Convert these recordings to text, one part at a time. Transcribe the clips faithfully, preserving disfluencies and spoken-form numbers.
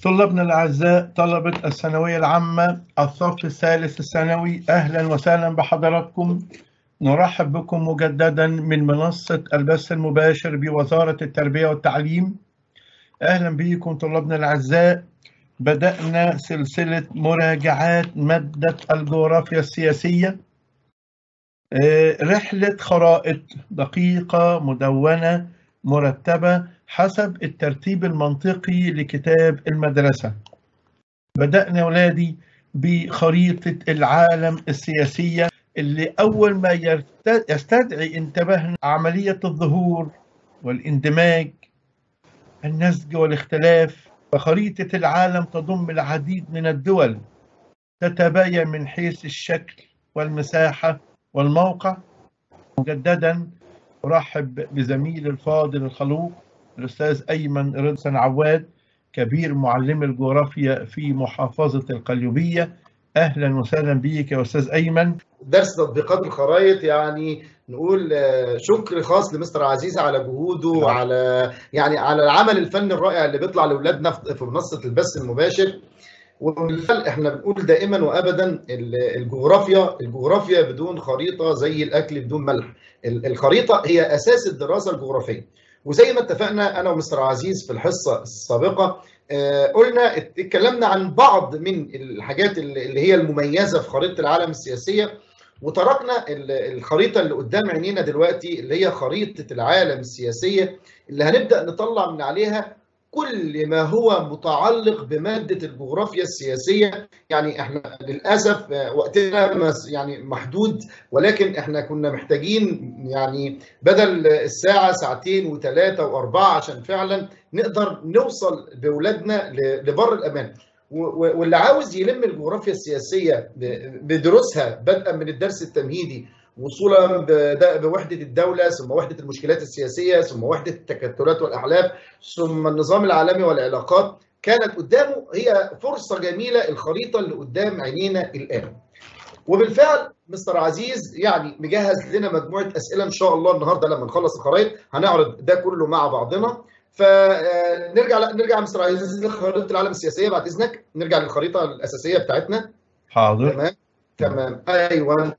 طلابنا الأعزاء طلبة الثانوية العامة الصف الثالث الثانوي، أهلا وسهلا بحضراتكم. نرحب بكم مجددا من منصة البث المباشر بوزارة التربية والتعليم. أهلا بكم طلابنا الأعزاء. بدأنا سلسلة مراجعات مادة الجغرافيا السياسية، رحلة خرائط دقيقة مدونة مرتبة حسب الترتيب المنطقي لكتاب المدرسة. بدأنا يا ولادي بخريطة العالم السياسية اللي أول ما يستدعي انتباهنا عملية الظهور والاندماج، النسج والاختلاف. فخريطة العالم تضم العديد من الدول تتباين من حيث الشكل والمساحة والموقع. مجددا أرحب بزميل الفاضل الخلوق الأستاذ أيمن رضا عواد، كبير معلم الجغرافيا في محافظة القليوبية. أهلا وسهلا بيك يا أستاذ أيمن. درس تطبيقات الخرائط، يعني نقول شكر خاص لمستر عزيز على جهوده وعلى يعني على العمل الفني الرائع اللي بيطلع لاولادنا في منصة البث المباشر. وبالفعل احنا بنقول دائما وابدا الجغرافيا الجغرافيا بدون خريطه زي الاكل بدون ملح. الخريطه هي اساس الدراسه الجغرافيه، وزي ما اتفقنا انا ومستر عزيز في الحصه السابقه قلنا اتكلمنا عن بعض من الحاجات اللي هي المميزه في خريطه العالم السياسيه، وتركنا الخريطه اللي قدام عينينا دلوقتي اللي هي خريطه العالم السياسيه اللي هنبدا نطلع من عليها كل ما هو متعلق بمادة الجغرافيا السياسية. يعني احنا للأسف وقتنا يعني محدود، ولكن احنا كنا محتاجين يعني بدل الساعة ساعتين وثلاثة وأربعة عشان فعلا نقدر نوصل بأولادنا لبر الأمان. واللي عاوز يلم الجغرافيا السياسية بدروسها بدءا من الدرس التمهيدي وصولا بوحدة الدولة، ثم وحدة المشكلات السياسية، ثم وحدة التكتلات والأحلاف، ثم النظام العالمي والعلاقات، كانت قدامه هي فرصة جميلة الخريطة اللي قدام عينينا الآن. وبالفعل مستر عزيز يعني مجهز لنا مجموعة أسئلة إن شاء الله النهاردة لما نخلص الخرائط هنعرض ده كله مع بعضنا. فنرجع نرجع مستر عزيز لخريطة العالم السياسية بعد إذنك، نرجع للخريطة الأساسية بتاعتنا. حاضر. تمام تمام أيوه.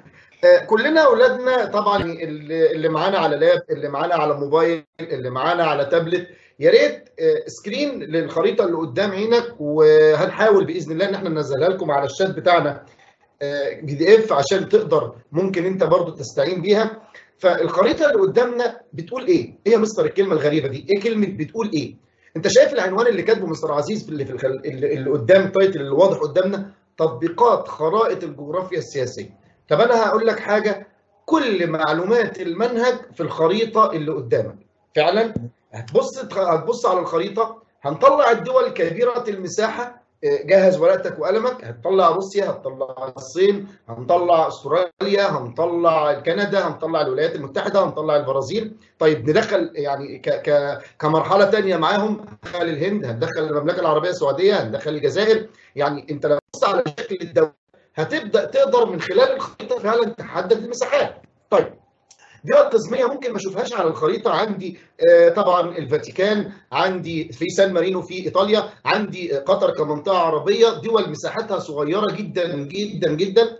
كلنا اولادنا طبعا اللي معانا على لاب، اللي معانا على موبايل، اللي معانا على تابلت، يا ريت سكرين للخريطه اللي قدام عينك، وهنحاول باذن الله ان احنا ننزلها لكم على الشات بتاعنا بي دي اف عشان تقدر ممكن انت برضو تستعين بيها. فالخريطه اللي قدامنا بتقول ايه؟ ايه يا مستر الكلمه الغريبه دي؟ ايه كلمه بتقول ايه؟ انت شايف العنوان اللي كاتبه مستر عزيز في اللي في الخل... اللي قدام التايتل اللي واضح قدامنا، تطبيقات خرائط الجغرافيا السياسيه. طب انا هقول لك حاجه، كل معلومات المنهج في الخريطه اللي قدامك. فعلا هتبص هتبص على الخريطه، هنطلع الدول كبيره المساحه، جهز ورقتك وقلمك، هتطلع روسيا، هتطلع الصين، هنطلع استراليا، هنطلع كندا، هنطلع الولايات المتحده، هنطلع البرازيل. طيب ندخل يعني ك ك كمرحله ثانيه معاهم، هندخل الهند، هندخل المملكه العربيه السعوديه، هندخل الجزائر. يعني انت لو بص على شكل الدول هتبدا تقدر من خلال الخريطه فعلا تحدد المساحات. طيب دول قسميه ممكن ما اشوفهاش على الخريطه، عندي آه طبعا الفاتيكان، عندي في سان مارينو في ايطاليا، عندي قطر كمنطقه عربيه، دول مساحتها صغيره جدا جدا جدا،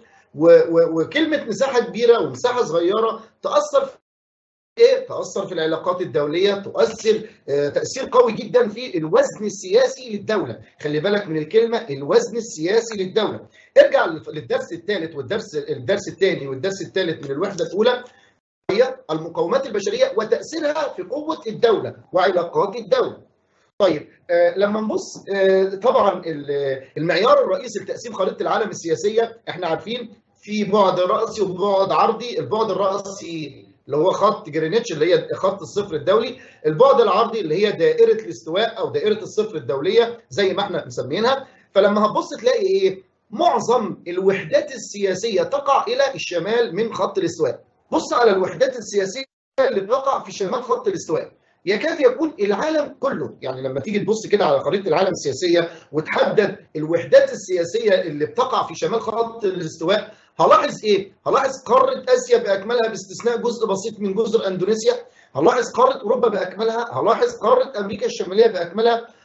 وكلمه مساحه كبيره ومساحه صغيره تاثر في ايه؟ تاثر في العلاقات الدوليه، تؤثر آه تاثير قوي جدا في الوزن السياسي للدوله. خلي بالك من الكلمه الوزن السياسي للدوله. ارجع للدرس الثالث والدرس الدرس الثاني والدرس الثالث من الوحده الاولى، هي المقومات البشريه وتاثيرها في قوه الدوله وعلاقات الدوله. طيب آه لما نبص آه طبعا المعيار الرئيسي لتقسيم خريطه العالم السياسيه احنا عارفين في بعد راسي وبعد عرضي. البعد الراسي اللي هو خط جرينتش اللي هي خط الصفر الدولي، البعد العرضي اللي هي دائره الاستواء او دائره الصفر الدوليه زي ما احنا مسمينها. فلما هتبص تلاقي ايه؟ معظم الوحدات السياسيه تقع الى الشمال من خط الاستواء. بص على الوحدات السياسيه اللي بتقع في شمال خط الاستواء، يكاد يكون العالم كله. يعني لما تيجي تبص كده على خريطه العالم السياسيه وتحدد الوحدات السياسيه اللي بتقع في شمال خط الاستواء، هلاحظ ايه؟ هلاحظ قاره اسيا باكملها باستثناء جزء بسيط من جزر اندونيسيا، هلاحظ قاره اوروبا باكملها، هلاحظ قاره امريكا الشماليه باكملها،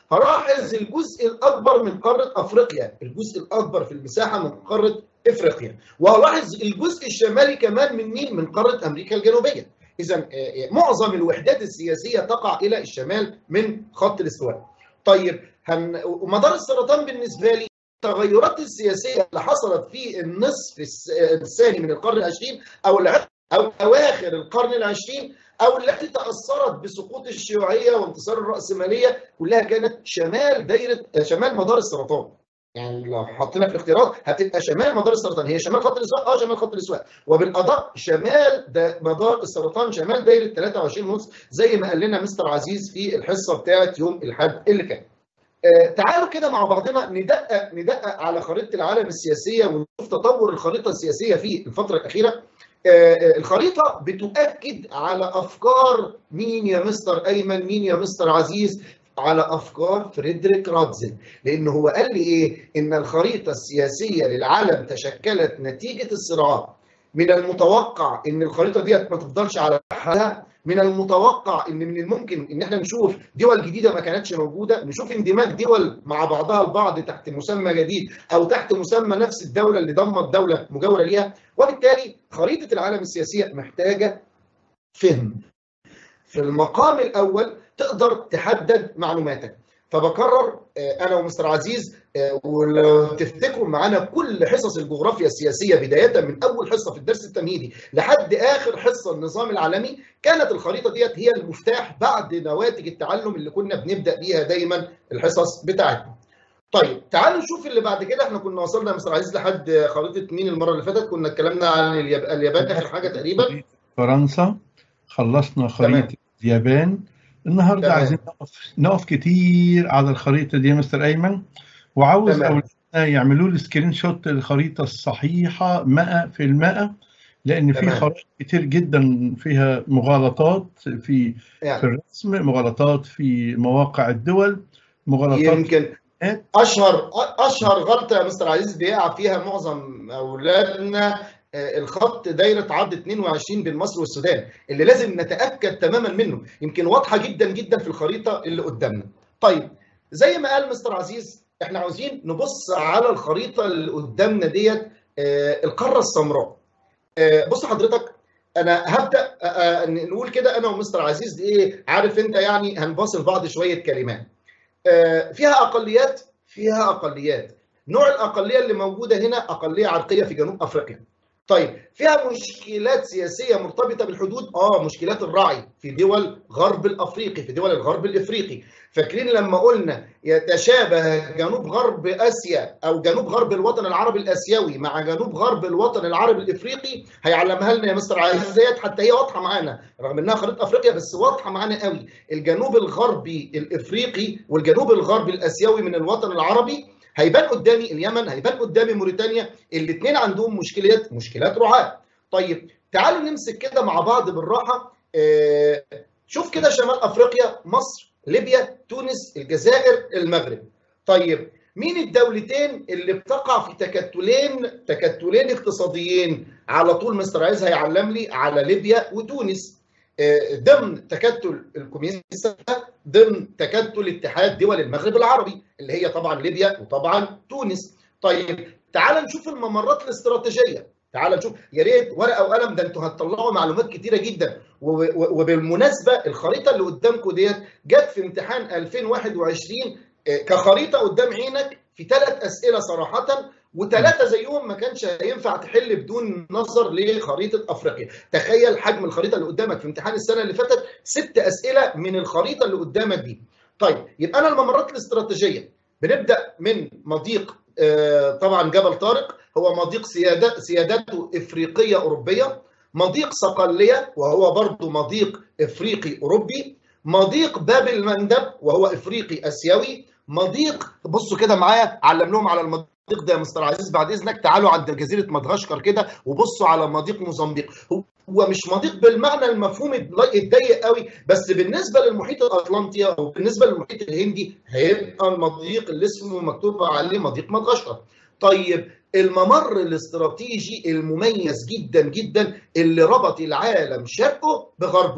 هلاحظ الجزء الاكبر من قاره افريقيا، الجزء الاكبر في المساحه من قاره افريقيا، وهلاحظ الجزء الشمالي كمان من مين؟ من قاره امريكا الجنوبيه. اذا معظم الوحدات السياسيه تقع الى الشمال من خط الاستواء. طيب هن... ومدار السرطان بالنسبه لي التغيرات السياسيه اللي حصلت في النصف الثاني من القرن العشرين او او اواخر القرن العشرين او التي تاثرت بسقوط الشيوعيه وانتصار الراسماليه كلها كانت شمال دايره شمال مدار السرطان. يعني لو حطينا في الاختيارات هتبقى شمال مدار السرطان هي شمال خط الاستواء، اه شمال خط الاستواء، وبالادق شمال مدار السرطان شمال دايره ثلاثة وعشرين ونص زي ما قال لنا مستر عزيز في الحصه بتاعه يوم الاحد اللي كان. آه تعالوا كده مع بعضنا ندقق ندقق على خريطه العالم السياسيه ونشوف تطور الخريطه السياسيه في الفتره الاخيره. آه الخريطه بتؤكد على افكار مين يا مستر ايمن؟ مين يا مستر عزيز؟ على افكار فريدريك راتزل، لان هو قال لي ايه؟ ان الخريطه السياسيه للعالم تشكلت نتيجه الصراعات. من المتوقع ان الخريطه ديت ما تفضلش على حالها، من المتوقع ان من الممكن ان احنا نشوف دول جديده ما كانتش موجوده، نشوف اندماج دول مع بعضها البعض تحت مسمى جديد او تحت مسمى نفس الدوله اللي ضمت دوله مجاوره ليها. وبالتالي خريطه العالم السياسيه محتاجه فهم. في المقام الاول تقدر تحدد معلوماتك. فبكرر انا ومستر عزيز ولو تفتكروا معانا كل حصص الجغرافيا السياسيه بدايه من اول حصه في الدرس التمهيدي لحد اخر حصه النظام العالمي كانت الخريطه ديت هي المفتاح بعد نواتج التعلم اللي كنا بنبدا بيها دايما الحصص بتاعتنا. طيب تعالوا نشوف اللي بعد كده. احنا كنا وصلنا يا مستر عزيز لحد خريطه مين المره اللي فاتت؟ كنا اتكلمنا عن اليابان اخر حاجه تقريبا. فرنسا، خلصنا خريطه اليابان. النهارده تمام. عايزين نقف نقف كتير على الخريطه دي يا مستر ايمن، وعاوز تمام. اولادنا يعملوا لي سكرين شوت للخريطه الصحيحه مئة في المئة، لان تمام. في خرائط كتير جدا فيها مغالطات في يعني. في الرسم، مغالطات في مواقع الدول، مغالطات يمكن اشهر اشهر غلطه يا مستر عزيز بيقع فيها معظم اولادنا الخط دايره عرض اثنين وعشرين بين مصر والسودان اللي لازم نتاكد تماما منه، يمكن واضحه جدا جدا في الخريطه اللي قدامنا. طيب زي ما قال مستر عزيز احنا عاوزين نبص على الخريطه اللي قدامنا ديت القاره السمراء. بص حضرتك انا هبدا نقول كده انا ومستر عزيز ايه، عارف انت يعني هنباصل بعض شويه كلمات. فيها اقليات فيها اقليات نوع الاقليه اللي موجوده هنا اقليه عرقيه في جنوب افريقيا. طيب فيها مشكلات سياسيه مرتبطه بالحدود، اه مشكلات الرعي في دول غرب الافريقي، في دول الغرب الافريقي. فاكرين لما قلنا يتشابه جنوب غرب اسيا او جنوب غرب الوطن العربي الاسيوي مع جنوب غرب الوطن العربي الافريقي؟ هيعلمها لنا يا مستر عزيز ديت حتى هي واضحه معانا رغم انها خريطه افريقيا بس واضحه معانا قوي. الجنوب الغربي الافريقي والجنوب الغربي الاسيوي من الوطن العربي هيبان قدامي اليمن، هيبان قدامي موريتانيا، الاثنين عندهم مشكلات مشكلات رعاة. طيب تعالوا نمسك كده مع بعض بالراحه. آه شوف كده شمال افريقيا مصر، ليبيا، تونس، الجزائر، المغرب. طيب مين الدولتين اللي بتقع في تكتلين تكتلين اقتصاديين؟ على طول مستر عايز هيعلم لي على ليبيا وتونس ضمن تكتل الكوميونست، ضمن تكتل اتحاد دول المغرب العربي اللي هي طبعا ليبيا وطبعا تونس. طيب تعال نشوف الممرات الاستراتيجيه، تعال نشوف يا ريت ورقه وقلم، ده انتوا هتطلعوا معلومات كتيره جدا. وبالمناسبه الخريطه اللي قدامكم ديت جت في امتحان ألفين وواحد وعشرين كخريطه قدام عينك في ثلاث اسئله صراحه، وثلاثه زيهم ما كانش هينفع تحل بدون نظر لخريطه افريقيا. تخيل حجم الخريطه اللي قدامك في امتحان السنه اللي فاتت ست اسئله من الخريطه اللي قدامك دي. طيب يبقى انا الممرات الاستراتيجيه بنبدا من مضيق طبعا جبل طارق، هو مضيق سيادة سيادته افريقيه اوروبيه، مضيق صقليه وهو برضه مضيق افريقي اوروبي، مضيق باب المندب وهو افريقي اسيوي، مضيق بصوا كده معايا علم لهم على المضيق ده يا مستر عزيز بعد اذنك، تعالوا عند جزيره مدغشقر كده وبصوا على مضيق موزمبيق. هو مش مضيق بالمعنى المفهوم الضيق قوي، بس بالنسبه للمحيط الاطلنطي او بالنسبه للمحيط الهندي هيبقى المضيق اللي اسمه مكتوب عليه مضيق مدغشقر. طيب الممر الاستراتيجي المميز جدا جدا اللي ربط العالم شرقه بغربه،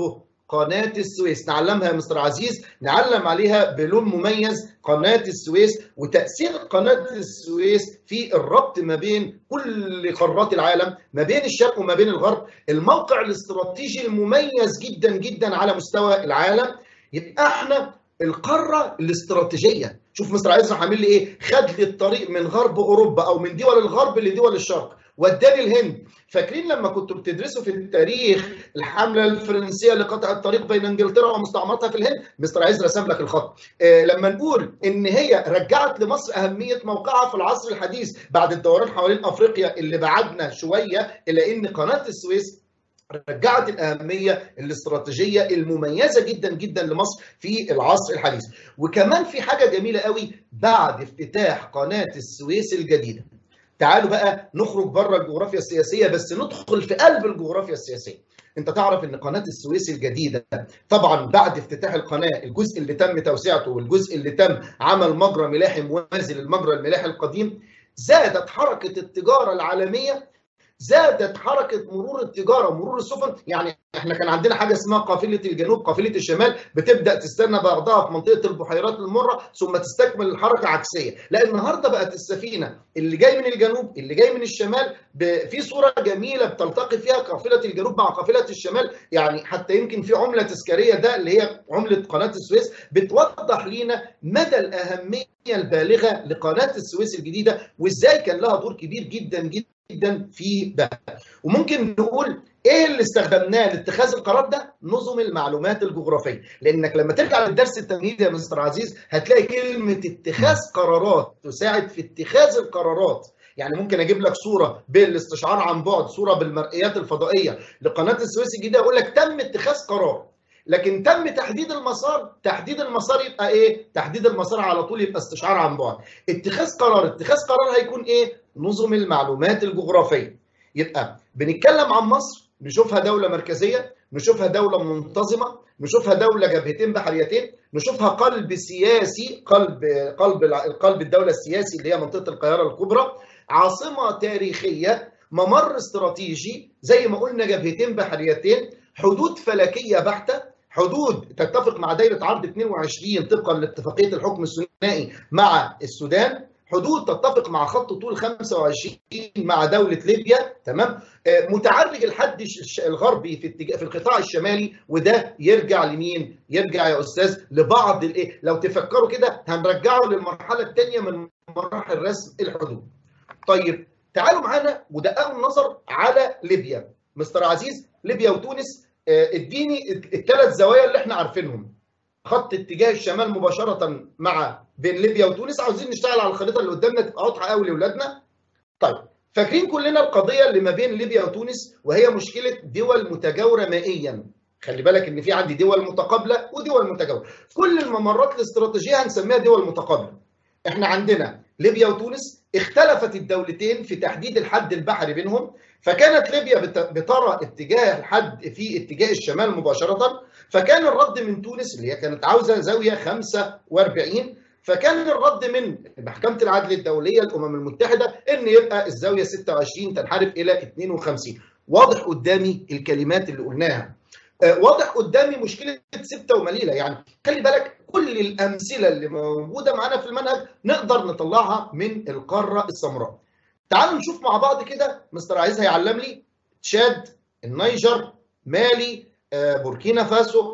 قناة السويس. نعلمها يا مستر عزيز، نعلم عليها بلون مميز قناة السويس وتأثير قناة السويس في الربط ما بين كل قارات العالم، ما بين الشرق وما بين الغرب، الموقع الاستراتيجي المميز جدا جدا على مستوى العالم. يبقى احنا القارة الاستراتيجية. شوف مستر عزيز راح عامل لي ايه؟ خد لي الطريق من غرب اوروبا او من دول الغرب لدول الشرق، وداني الهند. فاكرين لما كنتوا بتدرسوا في التاريخ الحمله الفرنسيه لقطع الطريق بين انجلترا ومستعمرتها في الهند؟ مستر عايز رسم لك الخط. آه لما نقول ان هي رجعت لمصر اهميه موقعها في العصر الحديث بعد الدوران حوالين افريقيا اللي بعدنا شويه الى ان قناه السويس رجعت الأهمية الاستراتيجية المميزة جدا جدا لمصر في العصر الحديث. وكمان في حاجة جميلة قوي بعد افتتاح قناة السويس الجديدة. تعالوا بقى نخرج بره الجغرافيا السياسية بس ندخل في قلب الجغرافيا السياسية. انت تعرف ان قناة السويس الجديدة طبعا بعد افتتاح القناة الجزء اللي تم توسعته والجزء اللي تم عمل مجرى ملاحي موازي للمجرى الملاحي القديم، زادت حركة التجارة العالمية، زادت حركه مرور التجاره ومرور السفن. يعني احنا كان عندنا حاجه اسمها قافله الجنوب، قافله الشمال بتبدا تستنى بعضها في منطقه البحيرات المره ثم تستكمل الحركه عكسيه. لا النهارده بقت السفينه اللي جاي من الجنوب اللي جاي من الشمال في صوره جميله بتلتقي فيها قافله الجنوب مع قافله الشمال. يعني حتى يمكن في عمله تذكاريه ده اللي هي عمله قناه السويس بتوضح لينا مدى الاهميه البالغه لقناه السويس الجديده وازاي كان لها دور كبير جدا جدا جدا في ده. وممكن نقول ايه اللي استخدمناه لاتخاذ القرار ده؟ نظم المعلومات الجغرافيه. لانك لما ترجع للدرس التمهيدي يا مستر عزيز هتلاقي كلمه اتخاذ قرارات تساعد في اتخاذ القرارات. يعني ممكن اجيب لك صوره بالاستشعار عن بعد، صوره بالمرئيات الفضائيه لقناه السويس الجديده اقول لك تم اتخاذ قرار. لكن تم تحديد المسار، تحديد المسار يبقى ايه؟ تحديد المسار على طول يبقى استشعار عن بعد. اتخاذ قرار، اتخاذ قرار هيكون ايه؟ نظم المعلومات الجغرافيه. يبقى بنتكلم عن مصر نشوفها دوله مركزيه، نشوفها دوله منتظمه، نشوفها دوله جبهتين بحريتين، نشوفها قلب سياسي، قلب قلب قلب الدوله السياسي اللي هي منطقه القاهره الكبرى، عاصمه تاريخيه، ممر استراتيجي زي ما قلنا جبهتين بحريتين، حدود فلكيه بحته، حدود تتفق مع دايره عرض اثنين وعشرين طبقا لاتفاقيه الحكم الثنائي مع السودان، حدود تتفق مع خط طول خمسة وعشرين مع دوله ليبيا، تمام؟ متعرج الحد الغربي في اتجاه في القطاع الشمالي، وده يرجع لمين؟ يرجع يا استاذ لبعض الايه؟ لو تفكروا كده هنرجعه للمرحله الثانيه من مراحل رسم الحدود. طيب تعالوا معانا ودققوا النظر على ليبيا. مستر عزيز ليبيا وتونس، اديني الثلاث زوايا اللي احنا عارفينهم. خط اتجاه الشمال مباشره مع بين ليبيا وتونس، عاوزين نشتغل على الخريطه اللي قدامنا تبقى واضحه قوي لاولادنا. طيب فاكرين كلنا القضيه اللي ما بين ليبيا وتونس وهي مشكله دول متجاوره مائيا. خلي بالك ان في عندي دول متقابله ودول متجاوره. كل الممرات الاستراتيجيه هنسميها دول متقابله. احنا عندنا ليبيا وتونس اختلفت الدولتين في تحديد الحد البحري بينهم، فكانت ليبيا بترى اتجاه الحد في اتجاه الشمال مباشرة، فكان الرد من تونس اللي هي كانت عاوزة زاوية خمسة وأربعين، فكان الرد من محكمة العدل الدولية الأمم المتحدة إن يبقى الزاوية ستة وعشرين تنحرف إلى اثنين وخمسين. واضح قدامي الكلمات اللي قلناها، واضح قدامي مشكلة ستة ومليلة. يعني خلي بالك كل الأمثلة اللي موجودة معانا في المنهج نقدر نطلعها من القارة السمراء. تعالوا نشوف مع بعض كده. مستر عايز هيعلم لي تشاد، النيجر، مالي، بوركينا فاسو،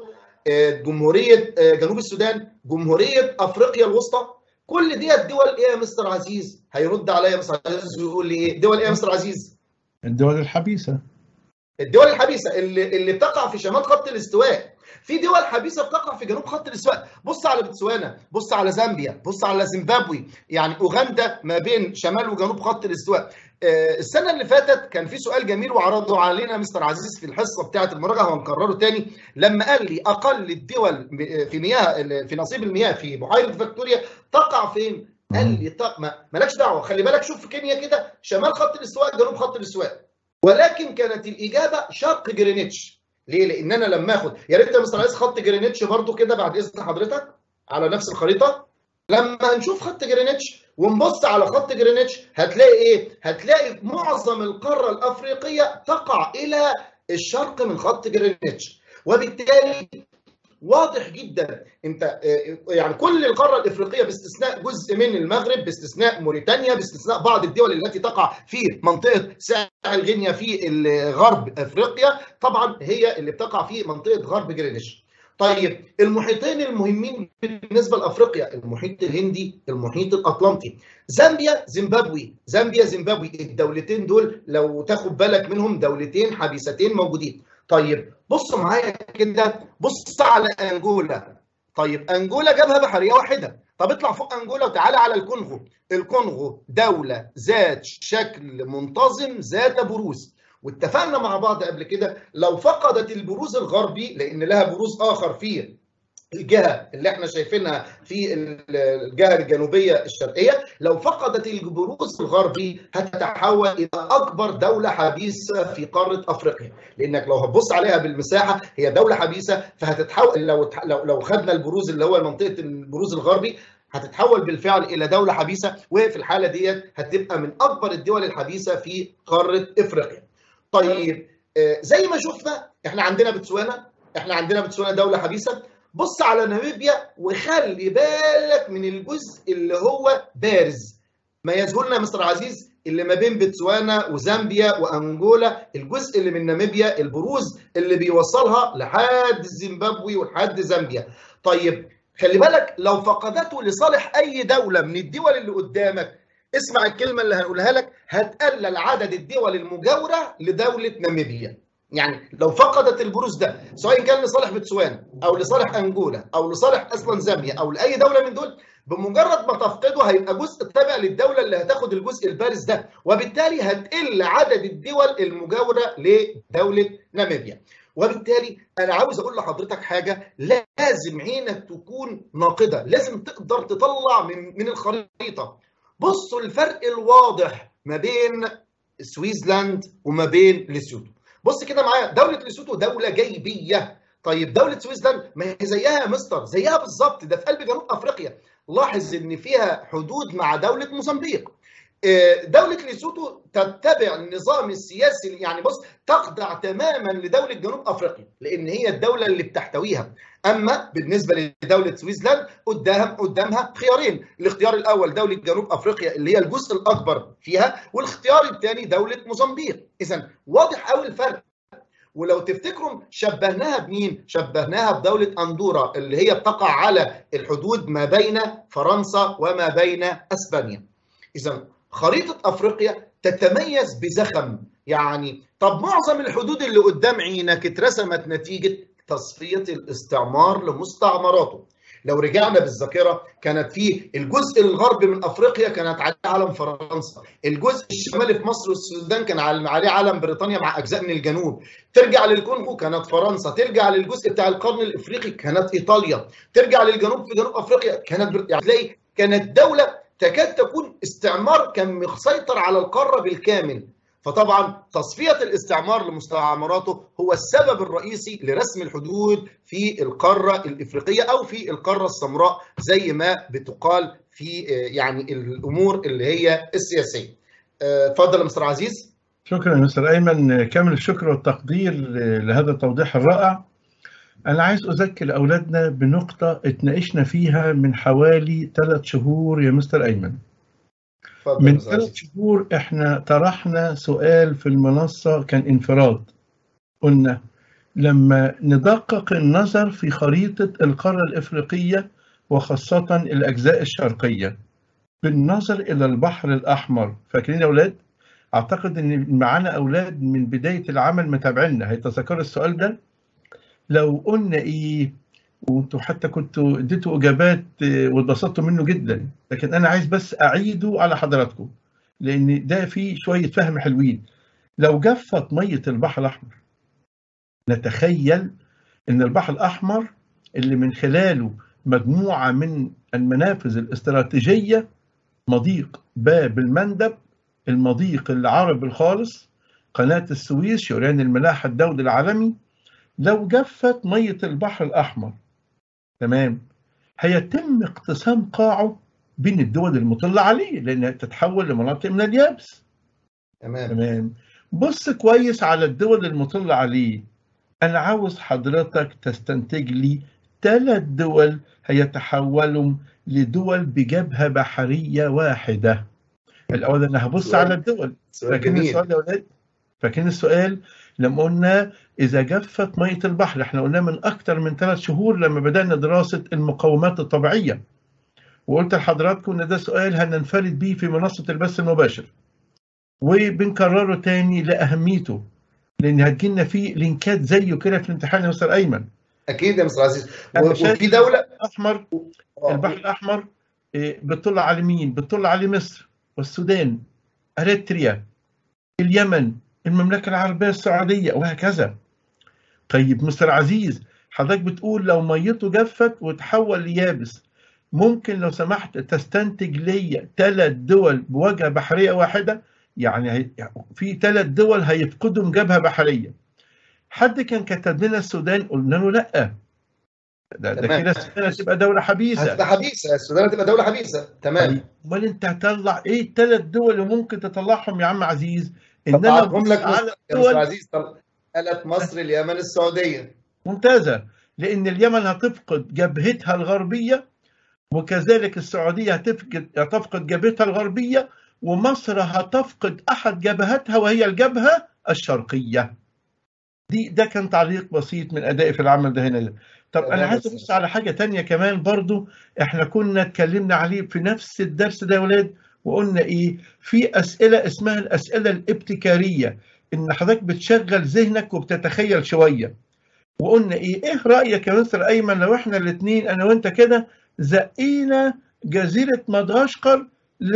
جمهورية جنوب السودان، جمهورية أفريقيا الوسطى. كل دي الدول إيه يا مستر عزيز؟ هيرد عليا يا مستر عزيز ويقول لي إيه؟ دول إيه يا مستر عزيز؟ الدول الحبيسة. الدول الحبيسه اللي اللي بتقع في شمال خط الاستواء. في دول حبيسه بتقع في جنوب خط الاستواء. بص على بوتسوانا، بص على زامبيا، بص على زيمبابوي، يعني اوغندا ما بين شمال وجنوب خط الاستواء. آه السنه اللي فاتت كان في سؤال جميل وعرضه علينا مستر عزيز في الحصه بتاعه المراجعه وهنكرره تاني، لما قال لي اقل الدول في مياه في نصيب المياه في بحيره فيكتوريا تقع فين؟ قال لي طب مالكش دعوه، خلي بالك شوف في كينيا كده شمال خط الاستواء جنوب خط الاستواء. ولكن كانت الاجابه شرق جرينتش. ليه؟ لان انا لما اخد يا ريت يا مستر عايز خط جرينتش برضو كده بعد اذن حضرتك على نفس الخريطه. لما هنشوف خط جرينتش ونبص على خط جرينتش هتلاقي ايه؟ هتلاقي معظم القاره الافريقيه تقع الى الشرق من خط جرينتش. وبالتالي واضح جدا انت يعني كل القاره الافريقيه باستثناء جزء من المغرب، باستثناء موريتانيا، باستثناء بعض الدول التي تقع في منطقه ساحل غينيا في غرب افريقيا، طبعا هي اللي بتقع في منطقه غرب جرينتش. طيب المحيطين المهمين بالنسبه لافريقيا المحيط الهندي، المحيط الاطلنطي. زامبيا زيمبابوي، زامبيا زيمبابوي الدولتين دول لو تاخد بالك منهم دولتين حبيستين موجودين. طيب بص معايا كده، بص على انجولا. طيب انجولا جبهه بحريه واحده. طب اطلع فوق انجولا وتعالى على الكونغو. الكونغو دوله ذات شكل منتظم ذات بروز، واتفقنا مع بعض قبل كده لو فقدت البروز الغربي، لان لها بروز اخر في الجهه اللي احنا شايفينها في الجهه الجنوبيه الشرقيه، لو فقدت البروز الغربي هتتحول الى اكبر دوله حبيسه في قاره افريقيا، لانك لو هتبص عليها بالمساحه هي دوله حبيسه، فهتتحول لو لو لو خدنا البروز اللي هو منطقه البروز الغربي هتتحول بالفعل الى دوله حبيسه، وفي الحاله ديت هتبقى من اكبر الدول الحبيسه في قاره افريقيا. طيب زي ما شفنا احنا عندنا بتسوانا، احنا عندنا بتسوانا دوله حبيسه. بص على ناميبيا وخلي بالك من الجزء اللي هو بارز ميزه لنا مستر عزيز، اللي ما بين بتسوانا وزامبيا وانجولا، الجزء اللي من ناميبيا البروز اللي بيوصلها لحد زيمبابوي ولحد زامبيا. طيب خلي بالك لو فقدته لصالح اي دوله من الدول اللي قدامك، اسمع الكلمه اللي هنقولها لك، هتقلل عدد الدول المجاوره لدوله ناميبيا. يعني لو فقدت البروز ده سواء كان لصالح بتسوانا او لصالح انجولا او لصالح اصلا زامبيا او لاي دوله من دول، بمجرد ما تفقده هيبقى جزء تابع للدوله اللي هتاخد الجزء البارز ده، وبالتالي هتقل عدد الدول المجاوره لدوله ناميبيا. وبالتالي انا عاوز اقول لحضرتك حاجه، لازم عينك تكون ناقده، لازم تقدر تطلع من من الخريطه. بصوا الفرق الواضح ما بين سويسلاند وما بين ليسوتو. بص كده معايا، دوله ليسوتو دوله جيبيه. طيب دوله سويسلاند ما هي زيها يا مستر، زيها بالظبط، ده في قلب جنوب افريقيا. لاحظ ان فيها حدود مع دوله موزمبيق. دولة ليسوتو تتبع النظام السياسي، يعني بص تخضع تماما لدولة جنوب افريقيا لان هي الدولة اللي بتحتويها. اما بالنسبة لدولة سويسلاند قدامها قدامها خيارين، الاختيار الاول دولة جنوب افريقيا اللي هي الجزء الاكبر فيها، والاختيار الثاني دولة موزمبيق. اذا واضح قوي الفرق. ولو تفتكروا شبهناها بمين؟ شبهناها بدولة أندورا اللي هي بتقع على الحدود ما بين فرنسا وما بين اسبانيا. اذا خريطة أفريقيا تتميز بزخم، يعني طب معظم الحدود اللي قدام عينك اترسمت نتيجة تصفية الاستعمار لمستعمراته. لو رجعنا بالذاكرة كانت في الجزء الغربي من أفريقيا كانت عليه علم فرنسا، الجزء الشمالي في مصر والسودان كان عليه علم بريطانيا مع أجزاء من الجنوب، ترجع للكونغو كانت فرنسا، ترجع للجزء بتاع القرن الإفريقي كانت إيطاليا، ترجع للجنوب في جنوب أفريقيا كانت بر... يعني تلاقي كانت دولة تكاد تكون استعمار كان مسيطر على القارة بالكامل. فطبعا تصفية الاستعمار لمستعمراته هو السبب الرئيسي لرسم الحدود في القارة الإفريقية أو في القارة السمراء زي ما بتقال في يعني الأمور اللي هي السياسية. اتفضل يا مستر عزيز. شكرا يا مستر أيمن، كامل الشكر والتقدير لهذا التوضيح الرائع. أنا عايز أذكر أولادنا بنقطة اتناقشنا فيها من حوالي ثلاث شهور يا مستر أيمن. من ثلاث شهور إحنا طرحنا سؤال في المنصة كان انفراد. قلنا لما ندقق النظر في خريطة القارة الإفريقية وخاصة الأجزاء الشرقية بالنظر إلى البحر الأحمر، فاكرين يا أولاد؟ أعتقد إن معانا أولاد من بداية العمل متابعينا هيتذكروا السؤال ده. لو قلنا إيه وانتوا حتى كنتوا اديتوا اجابات واتبسطتوا منه جدا، لكن انا عايز بس اعيده على حضراتكم لان ده فيه شويه فهم حلوين. لو جفت ميه البحر الاحمر نتخيل ان البحر الاحمر اللي من خلاله مجموعه من المنافذ الاستراتيجيه، مضيق باب المندب، المضيق العربي الخالص، قناه السويس، شريان الملاحه الدولي العالمي، لو جفت ميه البحر الاحمر تمام هيتم اقتسام قاعه بين الدول المطلة عليه لأنها تتحول لمناطق من اليابس. تمام تمام. بص كويس على الدول المطلة عليه، أنا عاوز حضرتك تستنتج لي ثلاث دول هيتحولوا لدول بجبهة بحرية واحدة. الأول أنا هبص على سؤال الدول. سؤال فاكرين السؤال جميل. يا أولاد؟ فاكرين السؤال لما قلنا إذا جفت مية البحر، احنا قلنا من أكتر من ثلاث شهور لما بدأنا دراسة المقومات الطبيعية، وقلت لحضراتكم إن ده سؤال هننفرد بيه في منصة البث المباشر، وبنكرره تاني لأهميته، لأن هتجيلنا فيه لينكات زيه كده في الامتحان يا مستر أيمن. اكيد يا مستر عزيز. أنا شايف وفي البحر دوله الأحمر، البحر آه، الأحمر إيه، بتطل على مين؟ بتطل على مصر والسودان، أريتريا، اليمن، المملكة العربية السعودية، وهكذا. طيب مستر عزيز، حضرتك بتقول لو ميته جفت وتحول ليابس، ممكن لو سمحت تستنتج لي ثلاث دول بوجهة بحرية واحدة؟ يعني هي- في ثلاث دول هيفقدوا جبهة بحرية. حد كان كتب لنا السودان، قلنا له لا، ده, ده تمام. كده السودان هتبقى دولة حبيسة. هتبقى حبيسه، السودان هتبقى دوله حبيسه. طيب تمام. امال انت هتطلع ايه الثلاث دول اللي ممكن تطلعهم يا عم عزيز؟ ان انا طلعتهم ابص لك على مستر يا مستر الدول. عزيز. قالت مصر، اليمن، السعوديه. ممتازة، لان اليمن هتفقد جبهتها الغربية، وكذلك السعودية هتفقد هتفقد جبهتها الغربية، ومصر هتفقد أحد جبهاتها وهي الجبهة الشرقية. دي ده كان تعليق بسيط من أدائي في العمل ده هنا. طب أنا تمام يا عايز استاذ. أبص على حاجة تانية كمان برضو، إحنا كنا اتكلمنا عليه في نفس الدرس ده يا ولاد، وقلنا إيه؟ في أسئلة اسمها الأسئلة الابتكارية، إن حضرتك بتشغل ذهنك وبتتخيل شوية. وقلنا ايه ايه رايك يا مستر ايمن لو احنا الاثنين انا وانت كده زقينا جزيره مدغشقر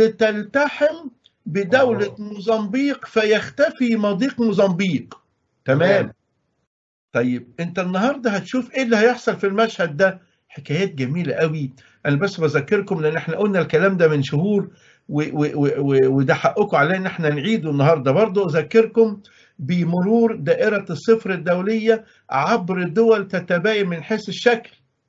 لتلتحم بدوله اه موزمبيق فيختفي مضيق موزمبيق؟ تمام. تمام. طيب انت النهارده هتشوف ايه اللي هيحصل في المشهد ده. حكايات جميله قوي. انا بس بذكركم لان احنا قلنا الكلام ده من شهور، و- و- و- وده حقكم علينا ان احنا نعيده النهارده. برضه اذكركم بمرور دائره الصفر الدوليه عبر دول تتباين من حيث الشكل.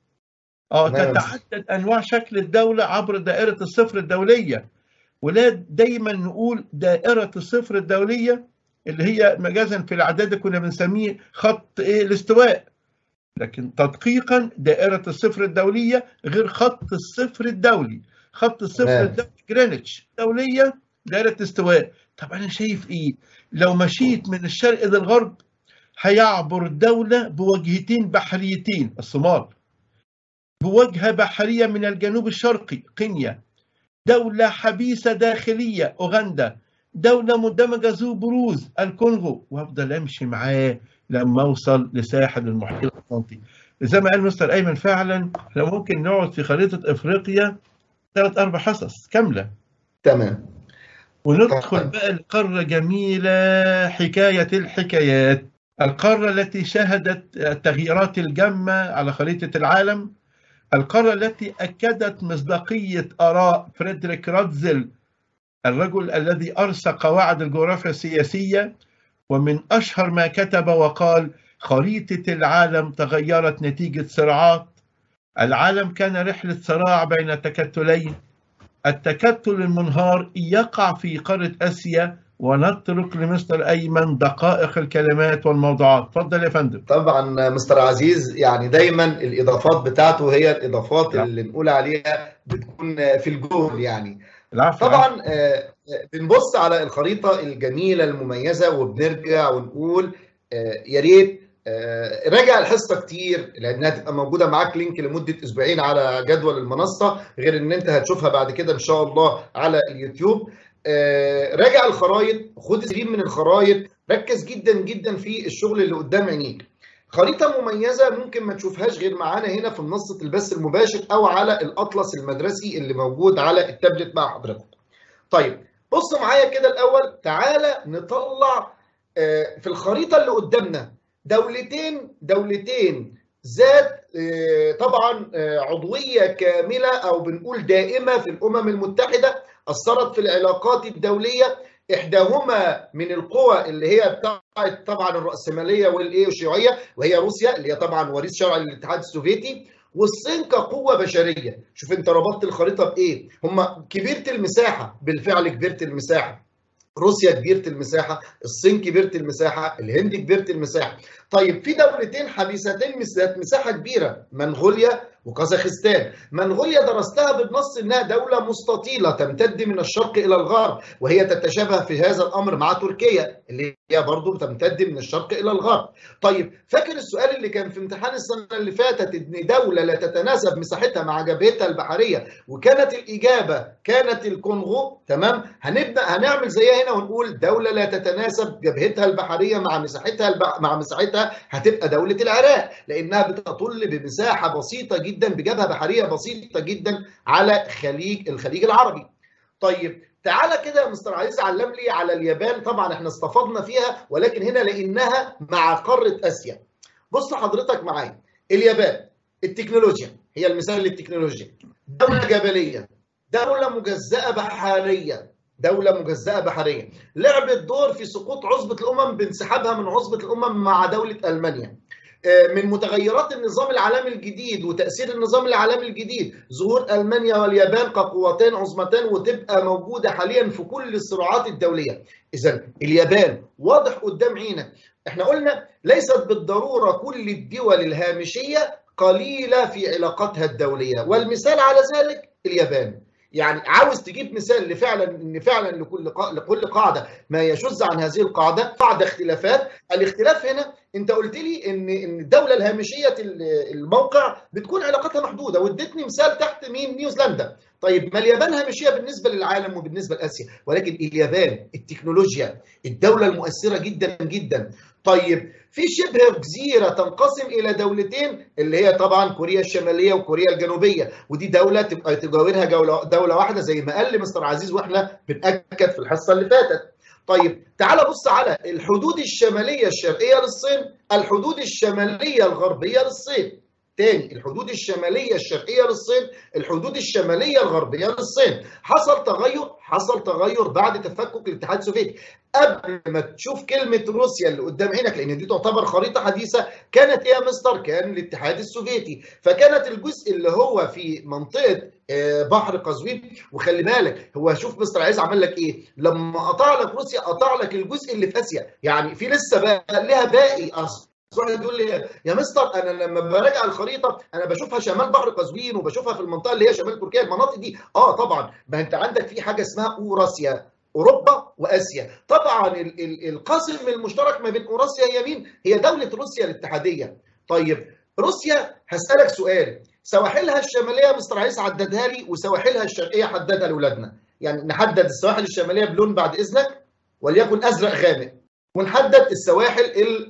اه تمام يا مستر. تتعدد انواع شكل الدوله عبر دائره الصفر الدوليه. ولاد دايما نقول دائره الصفر الدوليه اللي هي مجازا في الاعداد كنا بنسميه خط ايه الاستواء، لكن تدقيقا دائرة الصفر الدولية غير خط الصفر الدولي. خط الصفر تمام. الدولي جرينتش، دولية دائرة استواء. طب أنا شايف إيه؟ لو مشيت من الشرق للغرب هيعبر دولة بوجهتين بحريتين، الصومال، بوجهة بحرية من الجنوب الشرقي قنيا، دولة حبيسة داخلية أوغندا، دولة مندمجة ذو بروز الكونغو، وأفضل أمشي معاه لما أوصل لساحل المحيط الأطلنطي. زي ما قال مستر أيمن فعلا احنا ممكن نقعد في خريطة أفريقيا ثلاث أربع حصص كاملة، تمام. وندخل طيب. بقى لقارة جميلة، حكاية الحكايات، القارة التي شهدت التغييرات الجمة على خريطة العالم، القارة التي أكدت مصداقية آراء فريدريك راتزل، الرجل الذي أرسى قواعد الجغرافيا السياسية، ومن أشهر ما كتب وقال: خريطة العالم تغيرت نتيجة صراعات. العالم كان رحلة صراع بين تكتلين، التكتل المنهار يقع في قارة آسيا. ونترك لمستر أيمن دقائق الكلمات والموضوعات. تفضل يا فندم. طبعا مستر عزيز، يعني دايما الاضافات بتاعته هي الاضافات اللي نقول عليها بتكون في الجول يعني. العفو العفو. طبعا آه، بنبص على الخريطه الجميله المميزه وبنرجع ونقول آه، يا ريت آه، راجع الحصه كتير، لانها تبقى موجوده معاك لينك لمده اسبوعين على جدول المنصه، غير ان انت هتشوفها بعد كده ان شاء الله على اليوتيوب. آه، راجع الخرايط، خد سكرين من الخرايط، ركز جدا جدا في الشغل اللي قدام عينيك. خريطه مميزه ممكن ما تشوفهاش غير معانا هنا في منصه البث المباشر او على الاطلس المدرسي اللي موجود على التابلت مع حضرتك. طيب بص معايا كده الاول، تعالى نطلع آه، في الخريطه اللي قدامنا دولتين دولتين ذات آه، طبعا آه، عضويه كامله او بنقول دائمه في الامم المتحده، اثرت في العلاقات الدوليه. احداهما من القوى اللي هي بتاعت طبعا الراسماليه والايه والشيوعيه، وهي روسيا اللي هي طبعا وريث شرعي للاتحاد السوفيتي، والصين كقوه بشريه. شوف انت ربطت الخريطه بايه، هم كبيره المساحه، بالفعل كبيره المساحه، روسيا كبيرة المساحة، الصين كبيرة المساحة، الهند كبيرة المساحة. طيب في دولتين حبيستين ذات مساحة كبيرة، منغوليا وكازاخستان. منغوليا درستها بالنص انها دولة مستطيلة تمتد من الشرق الى الغرب، وهي تتشابه في هذا الامر مع تركيا اللي هي برضه تمتد من الشرق الى الغرب. طيب فاكر السؤال اللي كان في امتحان السنة اللي فاتت ان دولة لا تتناسب مساحتها مع جبهتها البحرية، وكانت الاجابة كانت الكونغو. تمام، هنبدا هنعمل زيها هنا ونقول دولة لا تتناسب جبهتها البحرية مع مساحتها البح... مع مساحتها هتبقى دولة العراق، لانها بتطل بمساحة بسيطة جدا بجبهة بحرية بسيطة جدا على خليج الخليج العربي. طيب تعالى كده يا مستر عزيز علم لي على اليابان. طبعا احنا استفدنا فيها، ولكن هنا لانها مع قارة اسيا. بص حضرتك معايا، اليابان التكنولوجيا هي المثال للتكنولوجيا، دولة جبلية، دولة مجزأة بحرية، دولة مجزأة بحرية، لعبت دور في سقوط عصبة الأمم بانسحابها من عصبة الأمم مع دولة ألمانيا. من متغيرات النظام العالمي الجديد وتأثير النظام العالمي الجديد ظهور ألمانيا واليابان كقوتين عظمتان، وتبقى موجودة حاليا في كل الصراعات الدولية. إذا اليابان واضح قدام عينك. احنا قلنا ليست بالضرورة كل الدول الهامشية قليلة في علاقاتها الدولية، والمثال على ذلك اليابان. يعني عاوز تجيب مثال لفعلا ان فعلا لكل لكل قاعده ما يشذ عن هذه القاعده، قاعده اختلافات. الاختلاف هنا انت قلت لي ان ان الدوله الهامشيه الموقع بتكون علاقتها محدوده، واديتني مثال تحت مين؟ نيوزيلندا. طيب ما اليابان هامشيه بالنسبه للعالم وبالنسبه لاسيا، ولكن اليابان التكنولوجيا الدوله المؤثره جدا جدا. طيب في شبه جزيره تنقسم الى دولتين اللي هي طبعا كوريا الشماليه وكوريا الجنوبيه، ودي دوله تبقى تجاورها دوله واحده زي ما قال لي مستر عزيز واحنا بنأكد في الحصه اللي فاتت. طيب تعال بص على الحدود الشماليه الشرقيه للصين، الحدود الشماليه الغربيه للصين. تاني، الحدود الشماليه الشرقيه للصين، الحدود الشماليه الغربيه للصين. حصل تغير، حصل تغير بعد تفكك الاتحاد السوفيتي. قبل ما تشوف كلمه روسيا اللي قدام عينك، لان دي تعتبر خريطه حديثه، كانت ايه يا مستر؟ كان الاتحاد السوفيتي. فكانت الجزء اللي هو في منطقه بحر قزوين، وخلي بالك هو شوف مستر عايز عمل لك ايه؟ لما قطع لك روسيا قطع لك الجزء اللي في اسيا، يعني في لسه بقى لها باقي اصلا. واحد يقول لي يا مستر انا لما براجع الخريطه انا بشوفها شمال بحر قزوين وبشوفها في المنطقه اللي هي شمال تركيا، المناطق دي اه طبعا ما انت عندك في حاجه اسمها اوراسيا، اوروبا واسيا. طبعا ال ال القاسم المشترك ما بين اوراسيا هي مين؟ هي دوله روسيا الاتحاديه. طيب روسيا هسالك سؤال، سواحلها الشماليه مستر عايز عددها لي، وسواحلها الشرقيه حددها لاولادنا. يعني نحدد السواحل الشماليه بلون بعد اذنك، وليكن ازرق غامق، ونحدد السواحل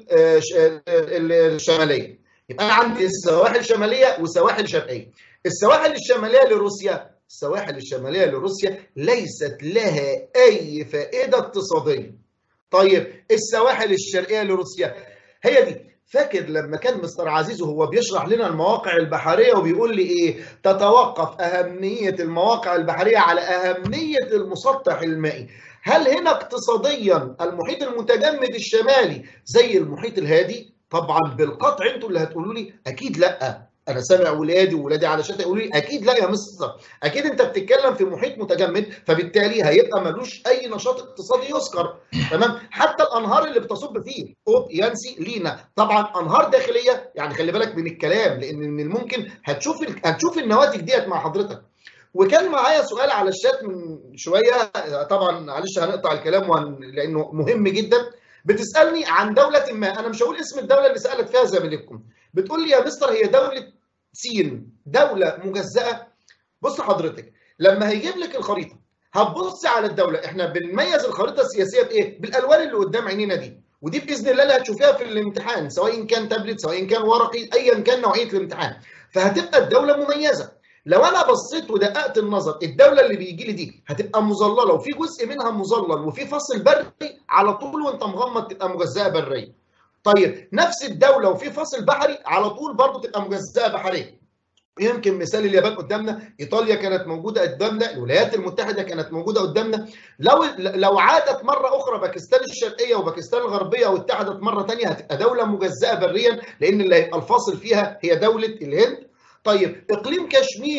الشماليه. يبقى انا عندي سواحل شماليه وسواحل شرقيه. السواحل الشماليه لروسيا، السواحل الشماليه لروسيا ليست لها اي فائده اقتصاديه. طيب السواحل الشرقيه لروسيا هي دي. فاكر لما كان مستر عزيز وهو بيشرح لنا المواقع البحريه وبيقول لي ايه؟ تتوقف اهميه المواقع البحريه على اهميه المسطح المائي. هل هنا اقتصاديا المحيط المتجمد الشمالي زي المحيط الهادي؟ طبعا بالقطع انتوا اللي هتقولوا لي اكيد لا. انا سامع ولادي وولادي على شاطئ يقولوا لي اكيد لا يا مستر، اكيد انت بتتكلم في محيط متجمد، فبالتالي هيبقى ملوش اي نشاط اقتصادي يذكر. تمام؟ حتى الانهار اللي بتصب فيه اوب يانسي لينا طبعا انهار داخليه. يعني خلي بالك من الكلام، لان من الممكن هتشوف هتشوف النواتج ديت مع حضرتك. وكان معايا سؤال على الشات من شويه، طبعا معلش هنقطع الكلام وهن... لانه مهم جدا. بتسالني عن دوله ما، انا مش هقول اسم الدوله اللي سالت فيها زميلتكم، بتقول لي يا مستر هي دوله سين دوله مجزاه. بص حضرتك لما هيجيب لك الخريطه هتبص على الدوله، احنا بنميز الخريطه السياسيه بايه؟ بالالوان اللي قدام عينينا دي، ودي باذن الله اللي هتشوفيها في الامتحان سواء كان تابلت سواء كان ورقي ايا كان نوعيه الامتحان. فهتبقى الدوله مميزه. لو انا بصيت ودققت النظر، الدوله اللي بيجي لي دي هتبقى مظلله وفي جزء منها مظلل وفي فصل بري على طول وانت مغمض تبقى مجزاه بريه. طيب نفس الدوله وفي فصل بحري على طول برضه تبقى مجزاه بحريه. يمكن مثال اليابان قدامنا، ايطاليا كانت موجوده قدامنا، الولايات المتحده كانت موجوده قدامنا. لو لو عادت مره اخرى باكستان الشرقيه وباكستان الغربيه واتحدت مره ثانيه هتبقى دوله مجزاه بريا، لان اللي هيبقى الفاصل فيها هي دوله الهند. طيب اقليم كشمير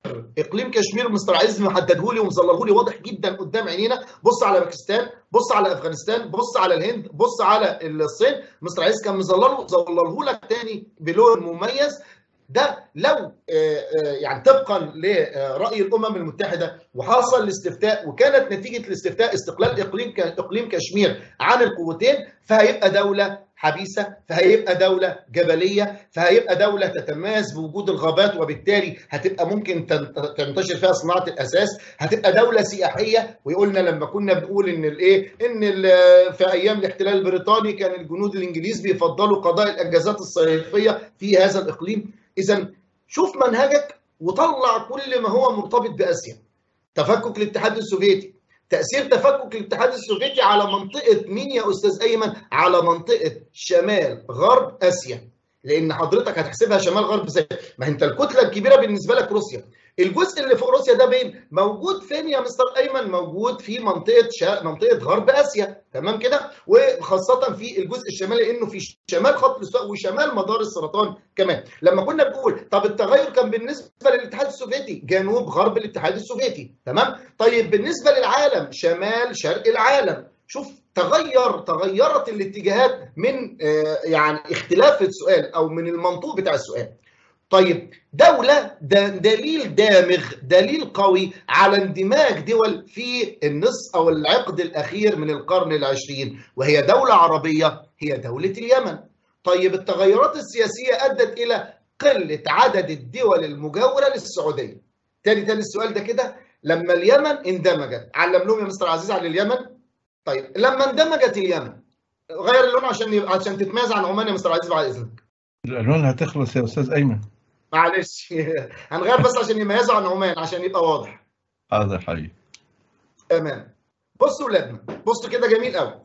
اقليم كشمير مستر عزيز محدده لي ومظلله لي واضح جدا قدام عينينا. بص على باكستان، بص على افغانستان، بص على الهند، بص على الصين. مستر عزيز كان مظلله ظلله لك تاني بلون مميز. ده لو يعني طبقا لرأي الأمم المتحدة وحصل الاستفتاء وكانت نتيجة الاستفتاء استقلال إقليم إقليم كشمير عن القوتين، فهيبقى دولة حبيسة، فهيبقى دولة جبلية، فهيبقى دولة تتميز بوجود الغابات، وبالتالي هتبقى ممكن تنتشر فيها صناعة الأساس، هتبقى دولة سياحية. ويقولنا لما كنا بنقول إن الإيه إن في أيام الاحتلال البريطاني كان الجنود الإنجليز بيفضلوا قضاء الأجازات الصيفية في هذا الإقليم. إذا شوف منهجك وطلع كل ما هو مرتبط بآسيا. تفكك الاتحاد السوفيتي، تأثير تفكك الاتحاد السوفيتي على منطقة مين يا أستاذ أيمن؟ على منطقة شمال غرب آسيا، لأن حضرتك هتحسبها شمال غرب زي ما أنت الكتلة الكبيرة بالنسبة لك روسيا. الجزء اللي فوق روسيا ده بين موجود فين يا مستر أيمن؟ موجود في منطقة شا... منطقة غرب آسيا، تمام كده؟ وخاصة في الجزء الشمالي لأنه في شمال خط الاستواء وشمال مدار السرطان كمان. لما كنا بنقول طب التغير كان بالنسبة للاتحاد السوفيتي جنوب غرب الاتحاد السوفيتي، تمام؟ طيب بالنسبة للعالم شمال شرق العالم. شوف تغير تغيرت الاتجاهات من آه يعني اختلاف السؤال أو من المنطوق بتاع السؤال. طيب دولة دليل دامغ، دليل قوي على اندماج دول في النصف أو العقد الأخير من القرن العشرين، وهي دولة عربية، هي دولة اليمن. طيب التغيرات السياسية أدت إلى قلة عدد الدول المجاورة للسعودية. تاني تاني السؤال ده كده، لما اليمن اندمجت، علم لهم يا مستر عزيز على اليمن. طيب لما اندمجت اليمن، غير اللون عشان عشان تتميز عن عمان يا مستر عزيز بعد إذنك. الألوان هتخلص يا أستاذ أيمن. معلش هنغير بس عشان يميزوا عن عمان عشان يبقى واضح. حاضر حبيبي. تمام. بصوا ولادنا، بصوا كده جميل قوي.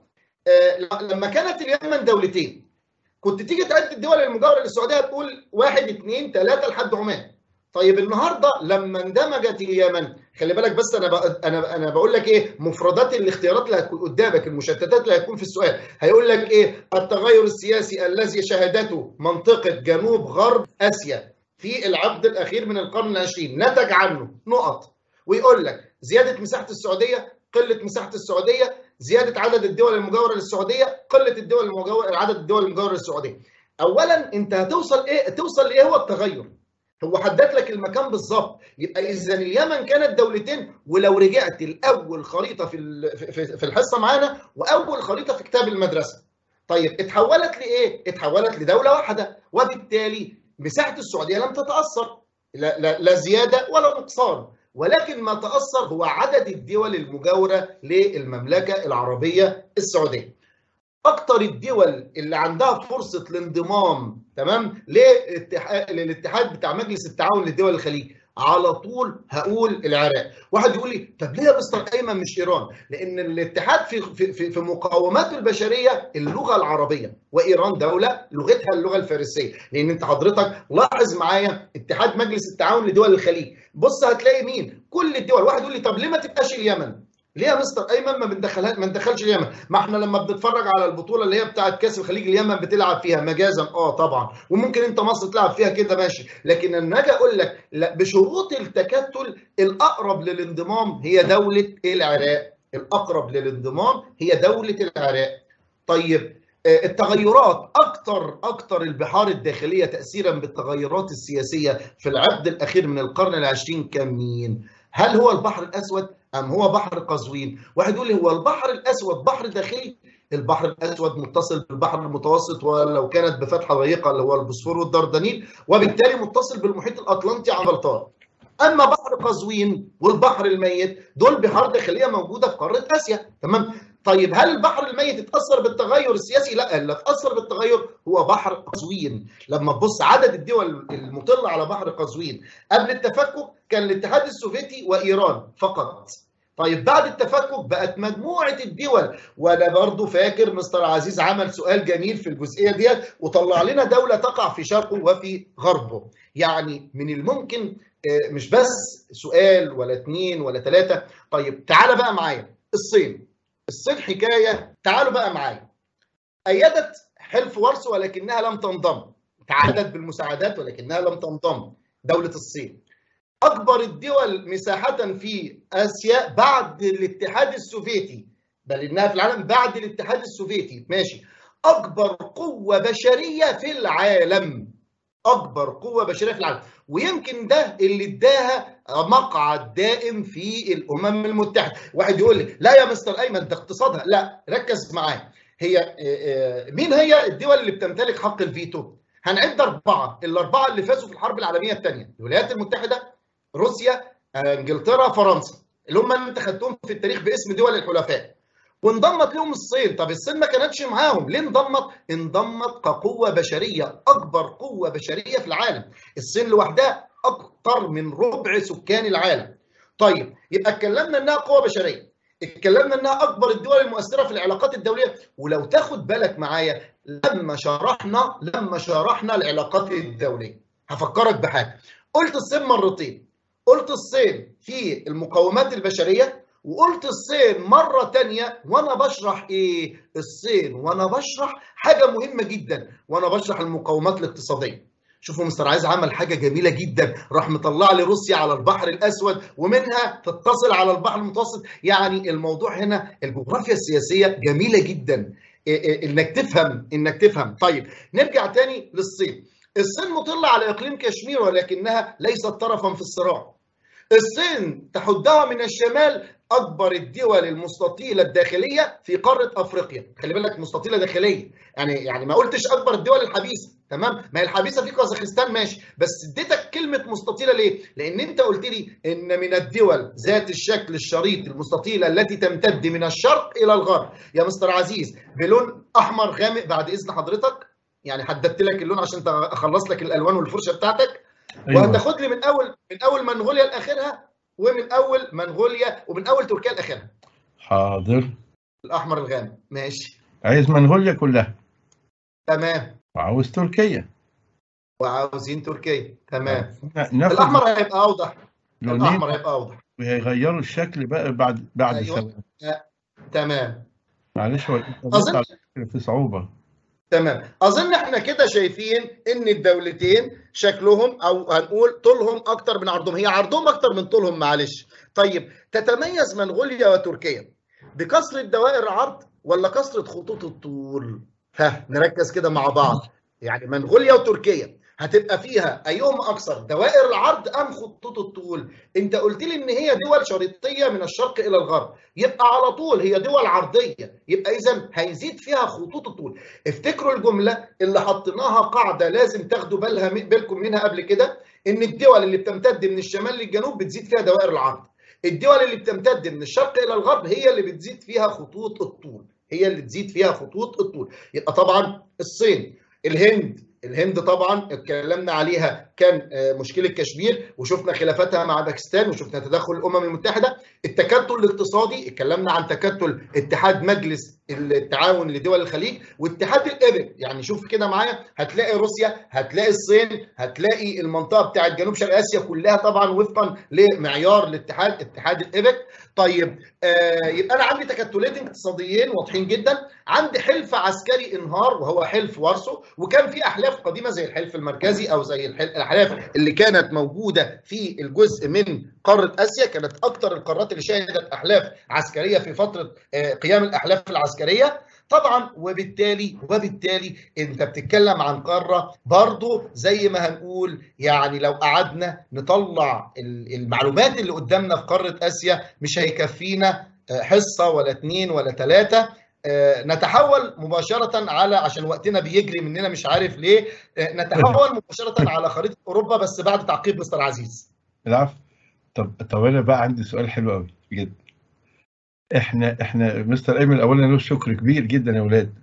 آه لما كانت اليمن دولتين، كنت تيجي تعد الدول المجاوره للسعوديه تقول واحد اثنين ثلاثه لحد عمان. طيب النهارده لما اندمجت اليمن، خلي بالك بس انا بق... انا انا بقول لك ايه مفردات الاختيارات اللي هتكون قدامك، المشتتات اللي هتكون في السؤال. هيقول لك ايه؟ التغير السياسي الذي شهدته منطقه جنوب غرب اسيا في العقد الاخير من القرن العشرين نتج عنه نقط، ويقول لك زياده مساحه السعوديه، قله مساحه السعوديه، زياده عدد الدول المجاوره للسعوديه، قله الدول المجاوره عدد الدول المجاوره للسعوديه. اولا انت هتوصل ايه؟ توصل لايه هو التغير؟ هو حدد لك المكان بالظبط. يبقى اذا اليمن كانت دولتين، ولو رجعت لاول خريطه في في الحصه معانا واول خريطه في كتاب المدرسه، طيب اتحولت لايه؟ اتحولت لدوله واحده، وبالتالي مساحه السعوديه لم تتاثر، لا, لا, لا زياده ولا نقصان، ولكن ما تاثر هو عدد الدول المجاوره للمملكه العربيه السعوديه. اكتر الدول اللي عندها فرصه الانضمام تمام للاتحاد بتاع مجلس التعاون لدول الخليج، على طول هقول العراق. واحد يقول لي طب ليه يا مستر ايمن مش ايران؟ لان الاتحاد في في في مقاوماته البشريه اللغه العربيه، وايران دوله لغتها اللغه الفارسيه. لان انت حضرتك لاحظ معايا اتحاد مجلس التعاون لدول الخليج، بص هتلاقي مين؟ كل الدول. واحد يقول لي طب ليه ما تبقاش اليمن؟ ليه يا مستر ايمن ما بندخلها ما ندخلش اليمن؟ ما احنا لما بنتفرج على البطوله اللي هي بتاعه كاس الخليج اليمن بتلعب فيها مجازا، اه طبعا، وممكن انت مصر تلعب فيها كده ماشي، لكن انا اجي اقول لك لا، بشروط التكتل الاقرب للانضمام هي دوله العراق، الاقرب للانضمام هي دوله العراق. طيب التغيرات اكتر اكتر البحار الداخليه تاثيرا بالتغيرات السياسيه في العقد الاخير من القرن العشرين كان مين؟ هل هو البحر الاسود ام هو بحر قزوين؟ واحد يقول لي هو البحر الاسود بحر داخلي؟ البحر الاسود متصل بالبحر المتوسط ولو كانت بفتحه ضيقه اللي هو البوسفور والدردنيل، وبالتالي متصل بالمحيط الاطلنطي عن غلطان. اما بحر قزوين والبحر الميت دول بحار داخليه موجوده في قاره اسيا، تمام؟ طيب هل البحر الميت اتاثر بالتغير السياسي؟ لا، اللي اتاثر بالتغير هو بحر قزوين. لما تبص عدد الدول المطله على بحر قزوين قبل التفكك كان الاتحاد السوفيتي وايران فقط. طيب بعد التفكك بقت مجموعه الدول، وانا برضو فاكر مستر عزيز عمل سؤال جميل في الجزئيه ديت وطلع لنا دوله تقع في شرقه وفي غربه. يعني من الممكن مش بس سؤال ولا اثنين ولا ثلاثه. طيب تعال بقى معايا الصين. الصين حكايه، تعالوا بقى معايا. ايدت حلف وارسو ولكنها لم تنضم، تعهدت بالمساعدات ولكنها لم تنضم دوله الصين. أكبر الدول مساحة في آسيا بعد الاتحاد السوفيتي، بل إنها في العالم بعد الاتحاد السوفيتي، ماشي. أكبر قوة بشرية في العالم، أكبر قوة بشرية في العالم، ويمكن ده اللي اداها مقعد دائم في الأمم المتحدة. واحد يقول لي لا يا مستر أيمن ده اقتصادها، لا ركز معايا. هي مين هي الدول اللي بتمتلك حق الفيتو؟ هنعد أربعة، الأربعة اللي فازوا في الحرب العالمية الثانية: الولايات المتحدة، روسيا، انجلترا، فرنسا، اللي هم انت خدتهم في التاريخ باسم دول الحلفاء. وانضمت لهم الصين. طب الصين ما كانتش معاهم، ليه انضمت؟ انضمت كقوة بشرية، أكبر قوة بشرية في العالم. الصين لوحدها أكثر من ربع سكان العالم. طيب يبقى اتكلمنا إنها قوة بشرية، اتكلمنا إنها أكبر الدول المؤثرة في العلاقات الدولية. ولو تاخد بالك معايا لما شرحنا لما شرحنا العلاقات الدولية، هفكرك بحاجة. قلت الصين مرتين، قلت الصين في المقومات البشرية، وقلت الصين مرة تانية وأنا بشرح إيه؟ الصين وأنا بشرح حاجة مهمة جدا، وأنا بشرح المقومات الاقتصادية. شوفوا مستر عايز عمل حاجة جميلة جدا، راح مطلع لي روسيا على البحر الأسود ومنها تتصل على البحر المتوسط. يعني الموضوع هنا الجغرافيا السياسية جميلة جدا إنك تفهم إنك تفهم. طيب نرجع تاني للصين. الصين مطلة على إقليم كشمير ولكنها ليست طرفا في الصراع. الصين تحدها من الشمال أكبر الدول المستطيلة الداخلية في قارة أفريقيا. خلي بالك مستطيلة داخلية، يعني يعني ما قلتش أكبر الدول الحبيسة، تمام؟ ما هي الحبيسة في كازاخستان ماشي، بس اديتك كلمة مستطيلة ليه؟ لأن أنت قلت لي إن من الدول ذات الشكل الشريط المستطيلة التي تمتد من الشرق إلى الغرب. يا مستر عزيز بلون أحمر غامق بعد إذن حضرتك، يعني حددت لك اللون عشان أخلص لك الألوان والفرشة بتاعتك. أيوة. وهتاخد لي من اول من اول منغوليا لاخرها، ومن اول منغوليا ومن اول تركيا لاخرها. حاضر. الاحمر الغامق ماشي. عايز منغوليا كلها. تمام. وعاوز تركيا. وعاوزين تركيا، تمام. ناخد الاحمر هيبقى اوضح. لونين الاحمر هيبقى اوضح وهيغيروا الشكل بقى بعد بعد أيوة. ثواني. أه. تمام. معلش هو أظن... في صعوبة. تمام. اظن احنا كده شايفين ان الدولتين شكلهم او هنقول طولهم اكتر من عرضهم، هي عرضهم اكتر من طولهم معلش. طيب تتميز منغوليا وتركيا بكثرة دوائر العرض ولا كثرة خطوط الطول؟ ها نركز كده مع بعض. يعني منغوليا وتركيا هتبقى فيها ايهم اكثر دوائر العرض ام خطوط الطول؟ انت قلت لي ان هي دول شريطيه من الشرق الى الغرب، يبقى على طول هي دول عرضيه، يبقى اذا هيزيد فيها خطوط الطول. افتكروا الجمله اللي حطيناها قاعده لازم تاخدوا بالها بالكم منها قبل كده، ان الدول اللي بتمتد من الشمال للجنوب بتزيد فيها دوائر العرض، الدول اللي بتمتد من الشرق الى الغرب هي اللي بتزيد فيها خطوط الطول، هي اللي تزيد فيها خطوط الطول. يبقى طبعا الصين، الهند، الهند طبعا اتكلمنا عليها كان مشكله كشمير وشفنا خلافاتها مع باكستان وشفنا تدخل الامم المتحده. التكتل الاقتصادي اتكلمنا عن تكتل اتحاد مجلس التعاون لدول الخليج واتحاد الايبك. يعني شوف كده معايا، هتلاقي روسيا، هتلاقي الصين، هتلاقي المنطقه بتاعه جنوب شرق اسيا كلها طبعا وفقا لمعيار الاتحاد اتحاد الايبك. طيب آه يبقى انا عندي تكتلين اقتصاديين واضحين جدا، عندي حلف عسكري انهار وهو حلف وارسو، وكان في احلاف قديمه زي الحلف المركزي او زي الاحلاف اللي كانت موجوده في الجزء من قاره اسيا، كانت اكثر القارات اللي شهدت احلاف عسكريه في فتره آه قيام الاحلاف العسكريه طبعا. وبالتالي وبالتالي انت بتتكلم عن قاره برضو زي ما هنقول، يعني لو قعدنا نطلع المعلومات اللي قدامنا في قاره اسيا مش هيكفينا حصه ولا اتنين ولا ثلاثه. نتحول مباشره على، عشان وقتنا بيجري مننا مش عارف ليه، نتحول مباشره على خريطه اوروبا بس بعد تعقيب مستر عزيز. العفو. طب طب انا بقى عندي سؤال حلو قوي بجد. احنا احنا مستر ايمن اولا له شكر كبير جدا يا اولاد.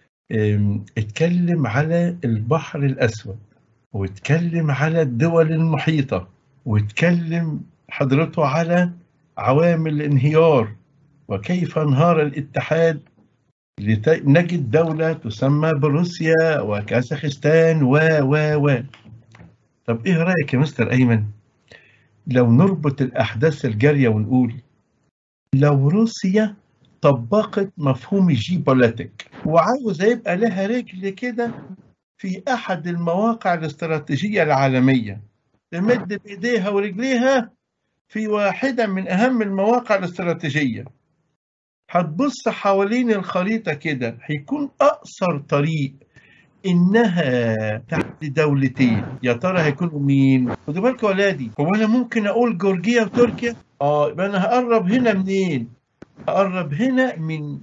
اتكلم على البحر الاسود واتكلم على الدول المحيطه واتكلم حضرته على عوامل الانهيار وكيف انهار الاتحاد لنجد دوله تسمى بروسيا وكازاخستان و و و طب ايه رايك يا مستر ايمن لو نربط الاحداث الجاريه ونقول لو روسيا طبقت مفهوم الجيوبوليتيك وعاوزة يبقى لها رجل كده في أحد المواقع الاستراتيجية العالمية تمد بإيديها ورجليها في واحدة من أهم المواقع الاستراتيجية. هتبص حوالين الخريطة كده، هيكون أقصر طريق إنها تحت دولتين. يا ترى هيكونوا مين؟ خدوا بالكم يا ولادي، هو أنا ممكن أقول جورجيا وتركيا؟ آه يبقى أنا هقرب هنا منين؟ هقرب هنا من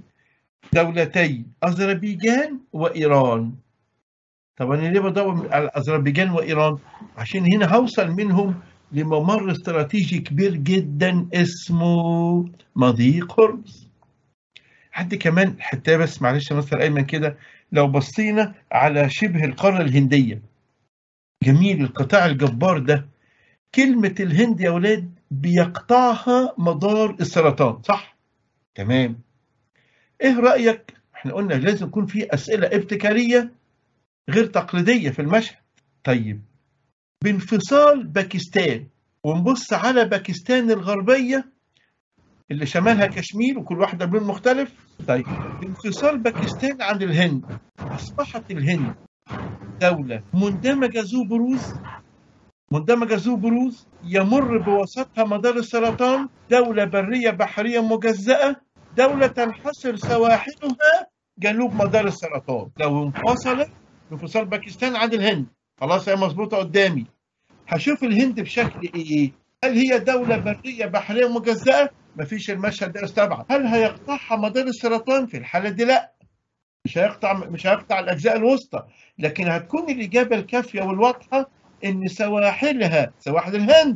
دولتين أذربيجان وإيران. طب أنا ليه بدور على أذربيجان وإيران؟ عشان هنا هوصل منهم لممر استراتيجي كبير جدا اسمه مضيق هرمز. حد كمان حتى بس معلش يا مستر أيمن كده، لو بصينا على شبه القارة الهندية، جميل القطاع الجبار ده، كلمة الهند يا ولاد بيقطعها مدار السرطان، صح؟ تمام. إيه رأيك؟ إحنا قلنا لازم يكون في أسئلة ابتكارية غير تقليدية في المشهد. طيب بانفصال باكستان ونبص على باكستان الغربية اللي شمالها كشمير وكل واحدة بلون مختلف. طيب بانفصال باكستان عن الهند أصبحت الهند دولة مندمجة ذو بروز، مندمجة ذو بروز يمر بوسطها مدار السرطان، دولة برية بحرية مجزأة، دولة تنحصر سواحلها جنوب مدار السرطان. لو انفصلت انفصال باكستان عن الهند، خلاص هي مظبوطة قدامي، هشوف الهند بشكل ايه؟ هل هي دولة برية بحرية مجزأة؟ مفيش المشهد ده استبعد. هل هيقطعها مدار السرطان؟ في الحالة دي لا، مش هيقطع مش هيقطع الأجزاء الوسطى، لكن هتكون الإجابة الكافية والواضحة إن سواحلها سواحل الهند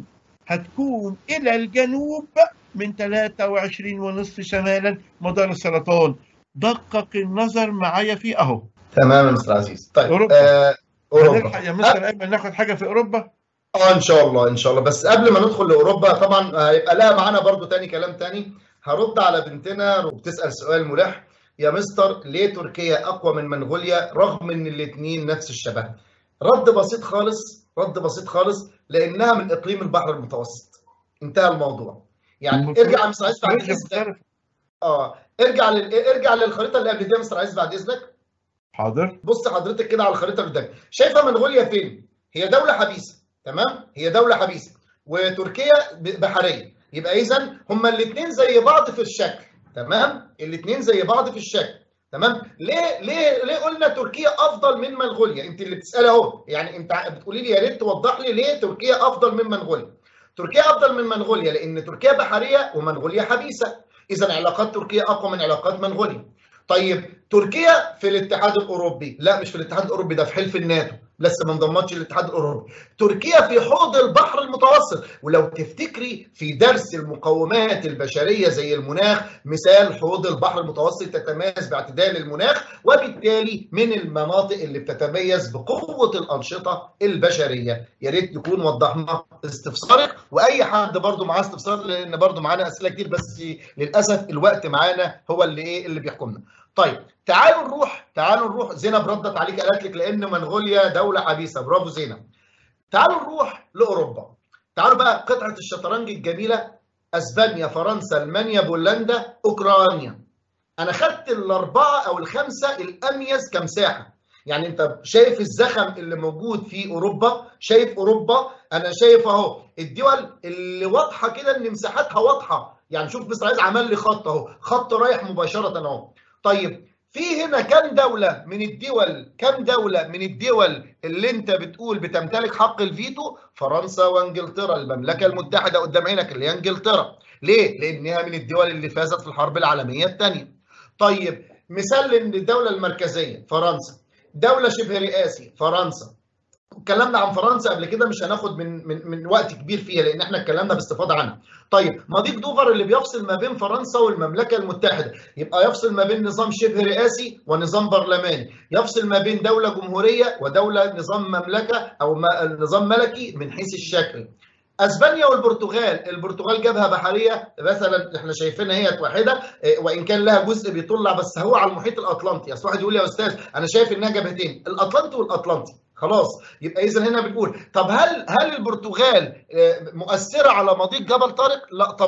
هتكون إلى الجنوب من ثلاثة وعشرين ونصف شمالا مدار السرطان. دقق النظر معايا فيه أهو. تمام يا مستر عزيز. طيب أوروبا. آه، هنلحق يا مستر أيمن ناخد حاجة في أوروبا؟ اه ان شاء الله ان شاء الله. بس قبل ما ندخل لاوروبا طبعا هيبقى لها معانا برضو تاني كلام تاني. هرد على بنتنا وبتسال سؤال ملح، يا مستر ليه تركيا اقوى من منغوليا رغم ان الاثنين نفس الشبه؟ رد بسيط خالص، رد بسيط خالص، لانها من اقليم البحر المتوسط. انتهى الموضوع. يعني ارجع يا مستر عزيز بعد اذنك. اه ارجع لل... ارجع للخريطه اللي قبل دي يا مستر عزيز بعد اذنك. حاضر. بص حضرتك كده على الخريطه اللي قدامك، شايفه منغوليا فين؟ هي دوله حبيسه، تمام؟ هي دوله حبيسه، وتركيا بحريه، يبقى اذا هما الاثنين زي بعض في الشكل، تمام؟ الاثنين زي بعض في الشكل، تمام؟ ليه ليه ليه قلنا تركيا افضل من منغوليا؟ انت اللي بتسالي اهو، يعني انت بتقولي لي يا ريت توضح لي ليه تركيا افضل من منغوليا. تركيا افضل من منغوليا لان تركيا بحريه ومنغوليا حبيسه، اذا علاقات تركيا اقوى من علاقات منغوليا. طيب تركيا في الاتحاد الاوروبي؟ لا مش في الاتحاد الاوروبي، ده في حلف الناتو، لسه ما انضمتش للاتحاد الاوروبي. تركيا في حوض البحر المتوسط، ولو تفتكري في درس المقومات البشريه زي المناخ، مثال حوض البحر المتوسط تتميز باعتدال المناخ، وبالتالي من المناطق اللي بتتميز بقوه الانشطه البشريه. يا ريت نكون وضحنا استفسارك، واي حد برضو معاه استفسار لان برضو معانا اسئله كتير، بس للاسف الوقت معانا هو اللي ايه اللي بيحكمنا. طيب تعالوا نروح تعالوا نروح زينب ردت عليك قالت لك لان منغوليا دوله حبيسه، برافو زينب. تعالوا نروح لاوروبا. تعالوا بقى قطعه الشطرنج الجميله، اسبانيا، فرنسا، المانيا، بولندا، اوكرانيا. انا خدت الاربعه او الخمسه الاميز كمساحه. يعني انت شايف الزخم اللي موجود في اوروبا، شايف اوروبا، انا شايف اهو الدول اللي واضحه كده ان مساحتها واضحه. يعني شوف مستر عايز عمل لي خط اهو، خط رايح مباشره اهو. طيب في هنا كم دولة من الدول كم دولة من الدول اللي انت بتقول بتمتلك حق الفيتو؟ فرنسا وانجلترا، المملكة المتحدة قدام عينك اللي هي انجلترا. ليه؟ لانها من الدول اللي فازت في الحرب العالمية الثانية. طيب مثال للدولة المركزية فرنسا، دولة شبه رئاسي فرنسا. اتكلمنا عن فرنسا قبل كده، مش هناخد من من من وقت كبير فيها لان احنا اتكلمنا باستفاضه عنها. طيب مضيق دوفر اللي بيفصل ما بين فرنسا والمملكه المتحده، يبقى يفصل ما بين نظام شبه رئاسي ونظام برلماني، يفصل ما بين دوله جمهوريه ودوله نظام مملكه او نظام ملكي من حيث الشكل. اسبانيا والبرتغال، البرتغال جبهه بحريه مثلا احنا شايفينها هي واحده، وان كان لها جزء بيطلع بس هو على المحيط الاطلنطي. اصل واحد يقول لي يا استاذ انا شايف انها جبهتين، الاطلنطي والاطلنطي. خلاص يبقى اذا هنا بنقول طب هل هل البرتغال مؤثره على مضيق جبل طارق؟ لا طبعا.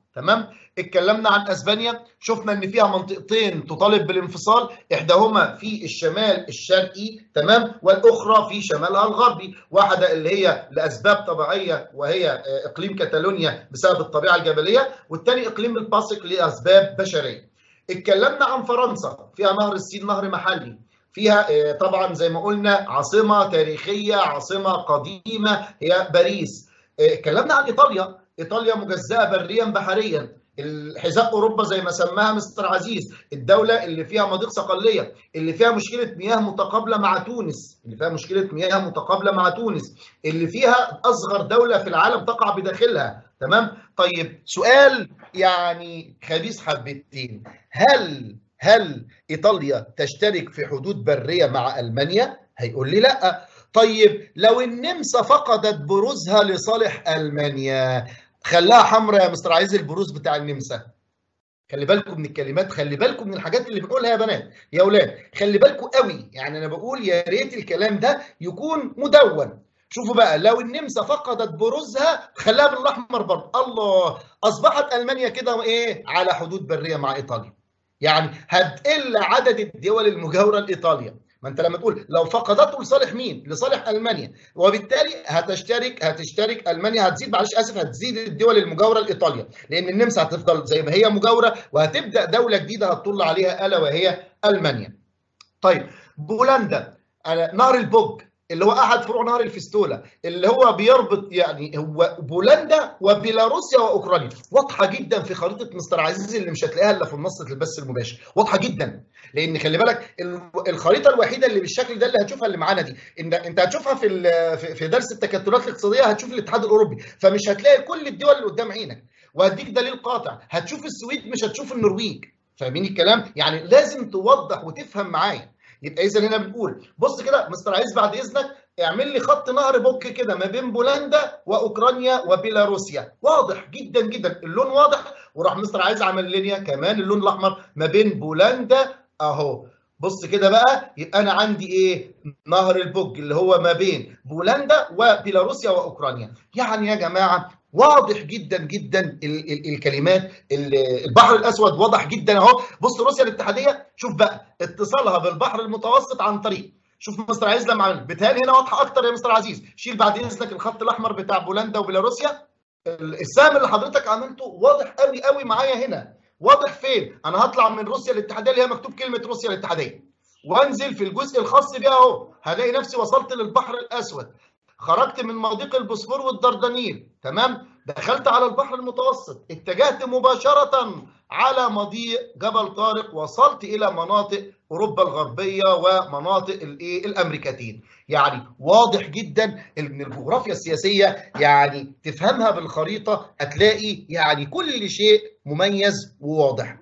تمام. اتكلمنا عن اسبانيا، شفنا ان فيها منطقتين تطالب بالانفصال، احداهما في الشمال الشرقي تمام، والاخرى في شمالها الغربي، واحده اللي هي لاسباب طبيعيه وهي اقليم كاتالونيا بسبب الطبيعه الجبليه، والثاني اقليم الباسك لاسباب بشريه. اتكلمنا عن فرنسا، فيها نهر السين نهر محلي، فيها طبعا زي ما قلنا عاصمه تاريخيه، عاصمه قديمه هي باريس. اتكلمنا عن ايطاليا، ايطاليا مجزاه بريا بحريا، الحذاء اوروبا زي ما سماها مستر عزيز، الدوله اللي فيها مضيق صقليه، اللي فيها مشكله مياه متقابله مع تونس، اللي فيها مشكله مياه متقابله مع تونس، اللي فيها اصغر دوله في العالم تقع بداخلها تمام. طيب سؤال يعني خبيث حبتين، هل هل ايطاليا تشترك في حدود بريه مع المانيا؟ هيقول لي لا. طيب لو النمسا فقدت بروزها لصالح المانيا، خلاها حمراء يا مستر عايز البروز بتاع النمسا. خلي بالكم من الكلمات، خلي بالكم من الحاجات اللي بنقولها يا بنات يا اولاد، خلي بالكم قوي، يعني انا بقول يا ريت الكلام ده يكون مدون. شوفوا بقى، لو النمسا فقدت بروزها خلاها بالاحمر برضه، الله، اصبحت المانيا كده ايه على حدود بريه مع ايطاليا، يعني هتقل عدد الدول المجاوره لايطاليا. ما انت لما تقول لو فقدته لصالح مين؟ لصالح المانيا، وبالتالي هتشترك هتشترك المانيا، هتزيد معلش اسف هتزيد الدول المجاوره لايطاليا، لان النمسا هتفضل زي ما هي مجاوره، وهتبدا دوله جديده هتطل عليها الا وهي المانيا. طيب بولندا، نهر البوج اللي هو احد فروع نهر الفستولا، اللي هو بيربط يعني هو بولندا وبيلاروسيا واوكرانيا، واضحه جدا في خريطه مستر عزيز اللي مش هتلاقيها الا في منصه البث المباشر، واضحه جدا، لان خلي بالك الخريطه الوحيده اللي بالشكل ده اللي هتشوفها اللي معانا دي، ان انت هتشوفها في في درس التكتلات الاقتصاديه، هتشوف الاتحاد الاوروبي، فمش هتلاقي كل الدول اللي قدام عينك، وهديك دليل قاطع، هتشوف السويد مش هتشوف النرويج، فاهمين الكلام؟ يعني لازم توضح وتفهم معايا. يبقى اذا هنا بنقول بص كده مستر عايز بعد اذنك اعمل لي خط نهر بوك كده ما بين بولندا واوكرانيا وبيلاروسيا، واضح جدا جدا، اللون واضح، وراح مستر عايز عمل لينيا كمان اللون الاحمر ما بين بولندا اهو. بص كده بقى، يبقى انا عندي ايه؟ نهر البوج اللي هو ما بين بولندا وبيلاروسيا واوكرانيا. يعني يا جماعه واضح جدا جدا ال ال الكلمات، البحر الاسود واضح جدا اهو. بص روسيا الاتحاديه، شوف بقى اتصالها بالبحر المتوسط عن طريق، شوف مستر عزيز لما عمل بتهيألي هنا واضحه اكتر يا مستر عزيز، شيل بعد اذنك الخط الاحمر بتاع بولندا وبيلاروسيا، السهم اللي حضرتك عملته واضح قوي قوي معايا هنا، واضح فين؟ انا هطلع من روسيا الاتحاديه اللي هي مكتوب كلمه روسيا الاتحاديه، وانزل في الجزء الخاص بيها اهو، هلاقي نفسي وصلت للبحر الاسود، خرجت من مضيق البوسفور والدردنيل تمام، دخلت على البحر المتوسط، اتجهت مباشره على مضيق جبل طارق، وصلت الى مناطق اوروبا الغربيه ومناطق الايه الامريكتين. يعني واضح جدا ان الجغرافيا السياسيه يعني تفهمها بالخريطه هتلاقي يعني كل شيء مميز وواضح.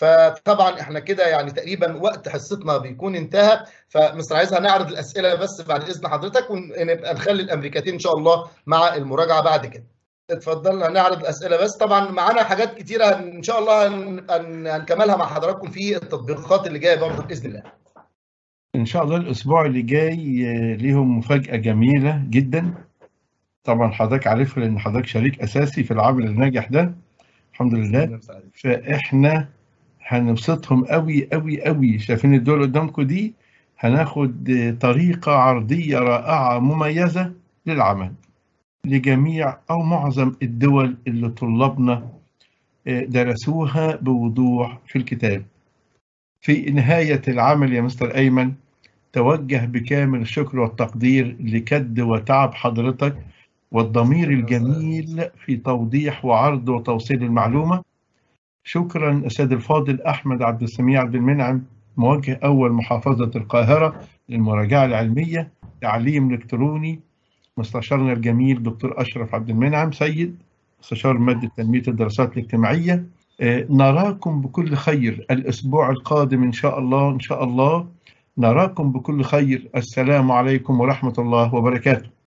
فطبعا احنا كده يعني تقريبا وقت حصتنا بيكون انتهى، فمستر عايز هنعرض الاسئله بس بعد اذن حضرتك، ونبقى نخلي الامريكتين ان شاء الله مع المراجعه بعد كده. اتفضل هنعرض الاسئله بس، طبعا معانا حاجات كتيره ان شاء الله هنكملها مع حضراتكم في التطبيقات اللي جايه برضه باذن الله. ان شاء الله الاسبوع اللي جاي ليهم مفاجاه جميله جدا، طبعا حضرتك عارفها لان حضرتك شريك اساسي في العمل الناجح ده الحمد لله، فاحنا هنبسطهم قوي قوي قوي. شايفين الدول قدامكم دي؟ هناخد طريقه عرضيه رائعه مميزه للعمل لجميع أو معظم الدول اللي طلابنا درسوها بوضوح في الكتاب. في نهاية العمل يا مستر أيمن توجه بكامل الشكر والتقدير لكد وتعب حضرتك والضمير الجميل في توضيح وعرض وتوصيل المعلومة. شكرا أستاذ الفاضل أحمد عبد السميع عبد المنعم، موجه أول محافظة القاهرة للمراجعة العلمية تعليم إلكتروني، مستشارنا الجميل دكتور أشرف عبد المنعم سيد مستشار مادة تنمية الدراسات الاجتماعية. نراكم بكل خير الأسبوع القادم إن شاء الله، إن شاء الله نراكم بكل خير. السلام عليكم ورحمة الله وبركاته.